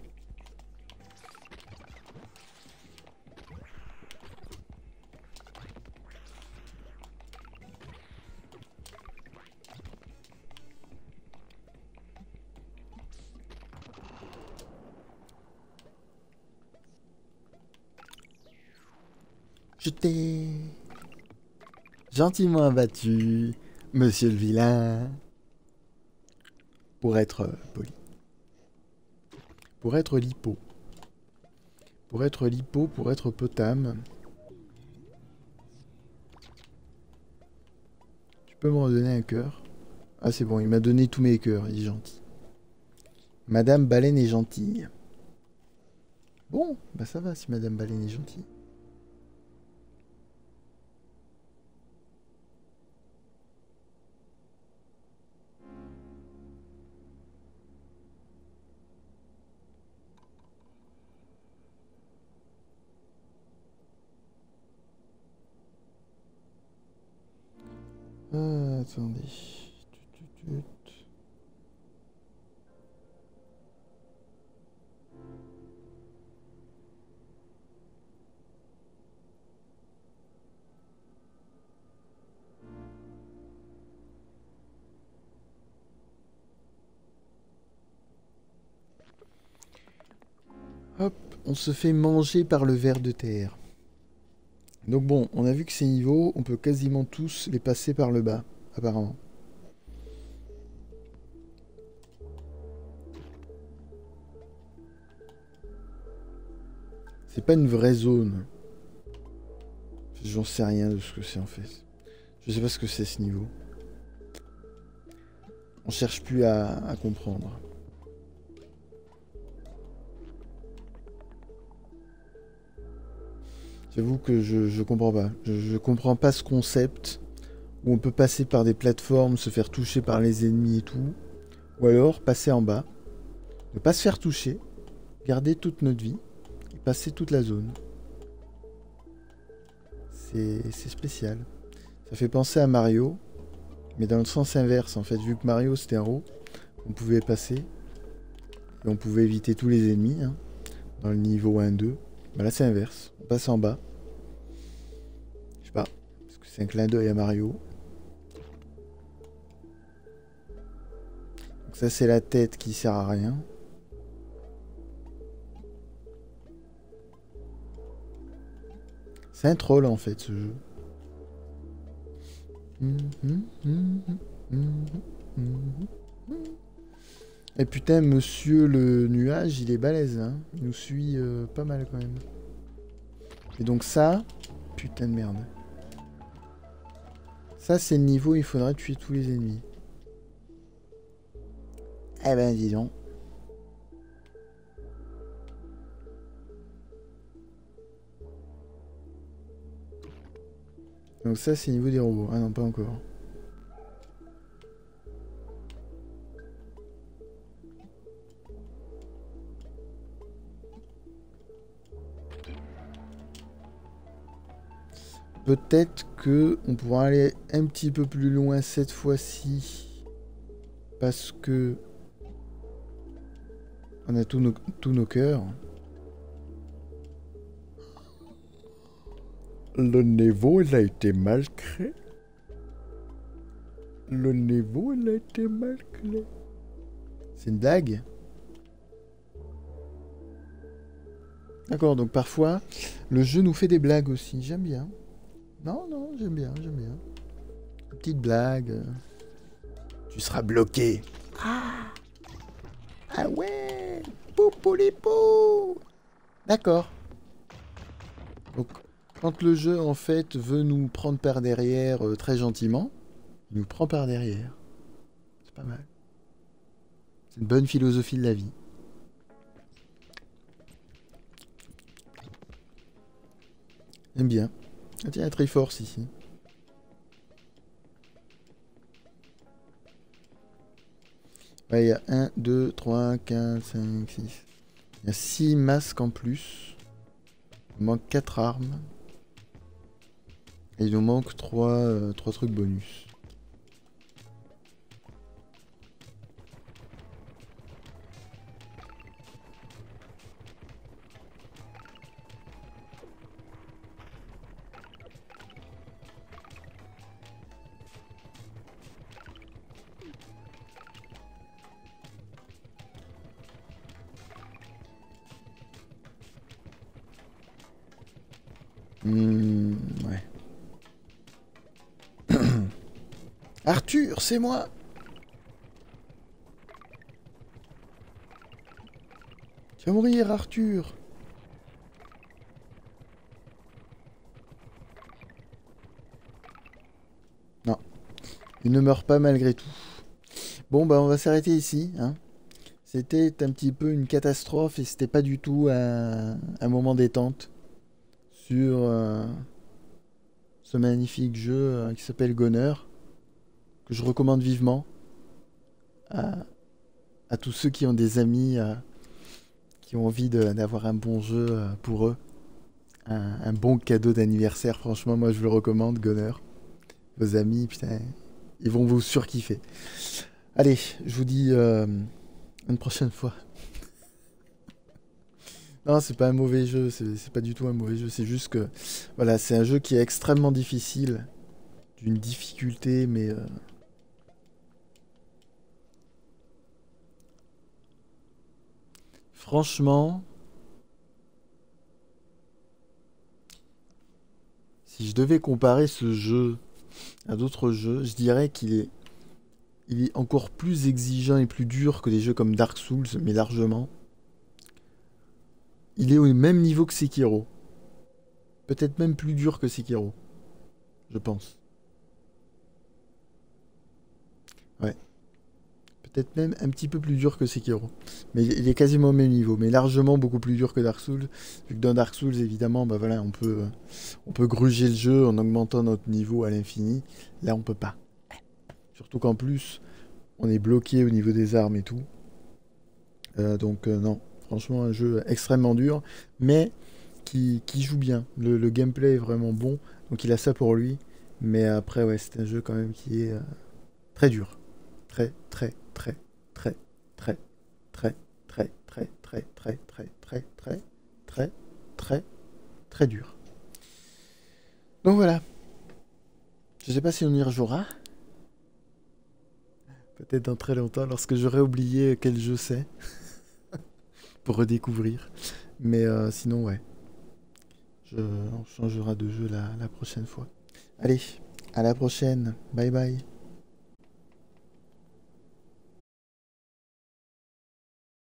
Je t'ai gentiment abattu, monsieur le vilain. Pour être poli. Pour être lipo. Pour être lipo, pour être potam. Tu peux me redonner un cœur? Ah c'est bon, il m'a donné tous mes cœurs, il est gentil. Madame Baleine est gentille. Bon, bah ça va si Madame Baleine est gentille. Ah, attendez. Tut, tut, tut. Hop, on se fait manger par le ver de terre. Donc bon, on a vu que ces niveaux, on peut quasiment tous les passer par le bas, apparemment. C'est pas une vraie zone. J'en sais rien de ce que c'est en fait. Je sais pas ce que c'est ce niveau. On cherche plus à, à comprendre. J'avoue que je, je comprends pas. Je, je comprends pas ce concept où on peut passer par des plateformes, se faire toucher par les ennemis et tout. Ou alors passer en bas, ne pas se faire toucher, garder toute notre vie et passer toute la zone. C'est spécial. Ça fait penser à Mario, mais dans le sens inverse en fait. Vu que Mario c'était un haut, on pouvait passer et on pouvait éviter tous les ennemis hein, dans le niveau un deux. Bah là c'est inverse, on passe en bas. Je sais pas, parce que c'est un clin d'œil à Mario. Donc ça c'est la tête qui sert à rien. C'est un troll en fait ce jeu. Et putain, monsieur le nuage, il est balèze, hein. Il nous suit euh, pas mal quand même. Et donc ça, putain de merde. Ça, c'est le niveau où il faudrait tuer tous les ennemis. Eh ben, dis donc. Donc ça, c'est le niveau des robots. Ah non, pas encore. Peut-être que on pourra aller un petit peu plus loin cette fois-ci. Parce que on a tous nos, tous nos cœurs. Le niveau, il a été mal créé. Le niveau, il a été mal créé. C'est une blague? D'accord, donc parfois, le jeu nous fait des blagues aussi. J'aime bien. Non, non, j'aime bien, j'aime bien. Une petite blague. Tu seras bloqué. Ah Ah ouais Poupoulipou. D'accord. Donc, quand le jeu, en fait, veut nous prendre par derrière euh, très gentiment, il nous prend par derrière. C'est pas mal. C'est une bonne philosophie de la vie. J'aime bien. Ah tiens, la Triforce ici. Ouais, il y a un, deux, trois, quatre, cinq, six. Il y a six masques en plus. Il manque quatre armes. Et il nous manque trois, euh, trois trucs bonus. Mmh, ouais. Arthur, c'est moi. Tu vas mourir, Arthur. Non. Il ne meurt pas malgré tout. Bon, bah on va s'arrêter ici. Hein. C'était un petit peu une catastrophe et c'était pas du tout un, un moment détente sur euh, ce magnifique jeu euh, qui s'appelle Goner, que je recommande vivement à, à tous ceux qui ont des amis euh, qui ont envie d'avoir un bon jeu euh, pour eux. Un, un bon cadeau d'anniversaire, franchement, moi je vous le recommande, Goner. Vos amis, putain, ils vont vous surkiffer. Allez, je vous dis euh, une prochaine fois. Non, c'est pas un mauvais jeu, c'est pas du tout un mauvais jeu, c'est juste que, voilà, c'est un jeu qui est extrêmement difficile, d'une difficulté, mais... Euh... Franchement, Si je devais comparer ce jeu à d'autres jeux, je dirais qu'il est, il est encore plus exigeant et plus dur que des jeux comme Dark Souls, mais largement. Il est au même niveau que Sekiro. Peut-être même plus dur que Sekiro, je pense. Ouais. Peut-être même un petit peu plus dur que Sekiro. Mais il est quasiment au même niveau, mais largement beaucoup plus dur que Dark Souls. Vu que dans Dark Souls, évidemment, bah voilà, on peut, euh, on peut gruger le jeu en augmentant notre niveau à l'infini. Là, on peut pas. Surtout qu'en plus, on est bloqué au niveau des armes et tout. Euh, donc euh, non, franchement, un jeu extrêmement dur, mais qui, qui joue bien. Le, le gameplay est vraiment bon, donc il a ça pour lui. Mais après, ouais, c'est un jeu quand même qui est euh, très dur. Très, très, très, très, très, très, très, très, très, très, très, très, très, très, très, très dur. Donc voilà. Je sais pas si on y rejouera. Peut-être dans très longtemps, lorsque j'aurai oublié quel jeu c'est, pour redécouvrir. Mais euh, sinon, ouais. Je, on changera de jeu la, la prochaine fois. Allez, à la prochaine. Bye bye.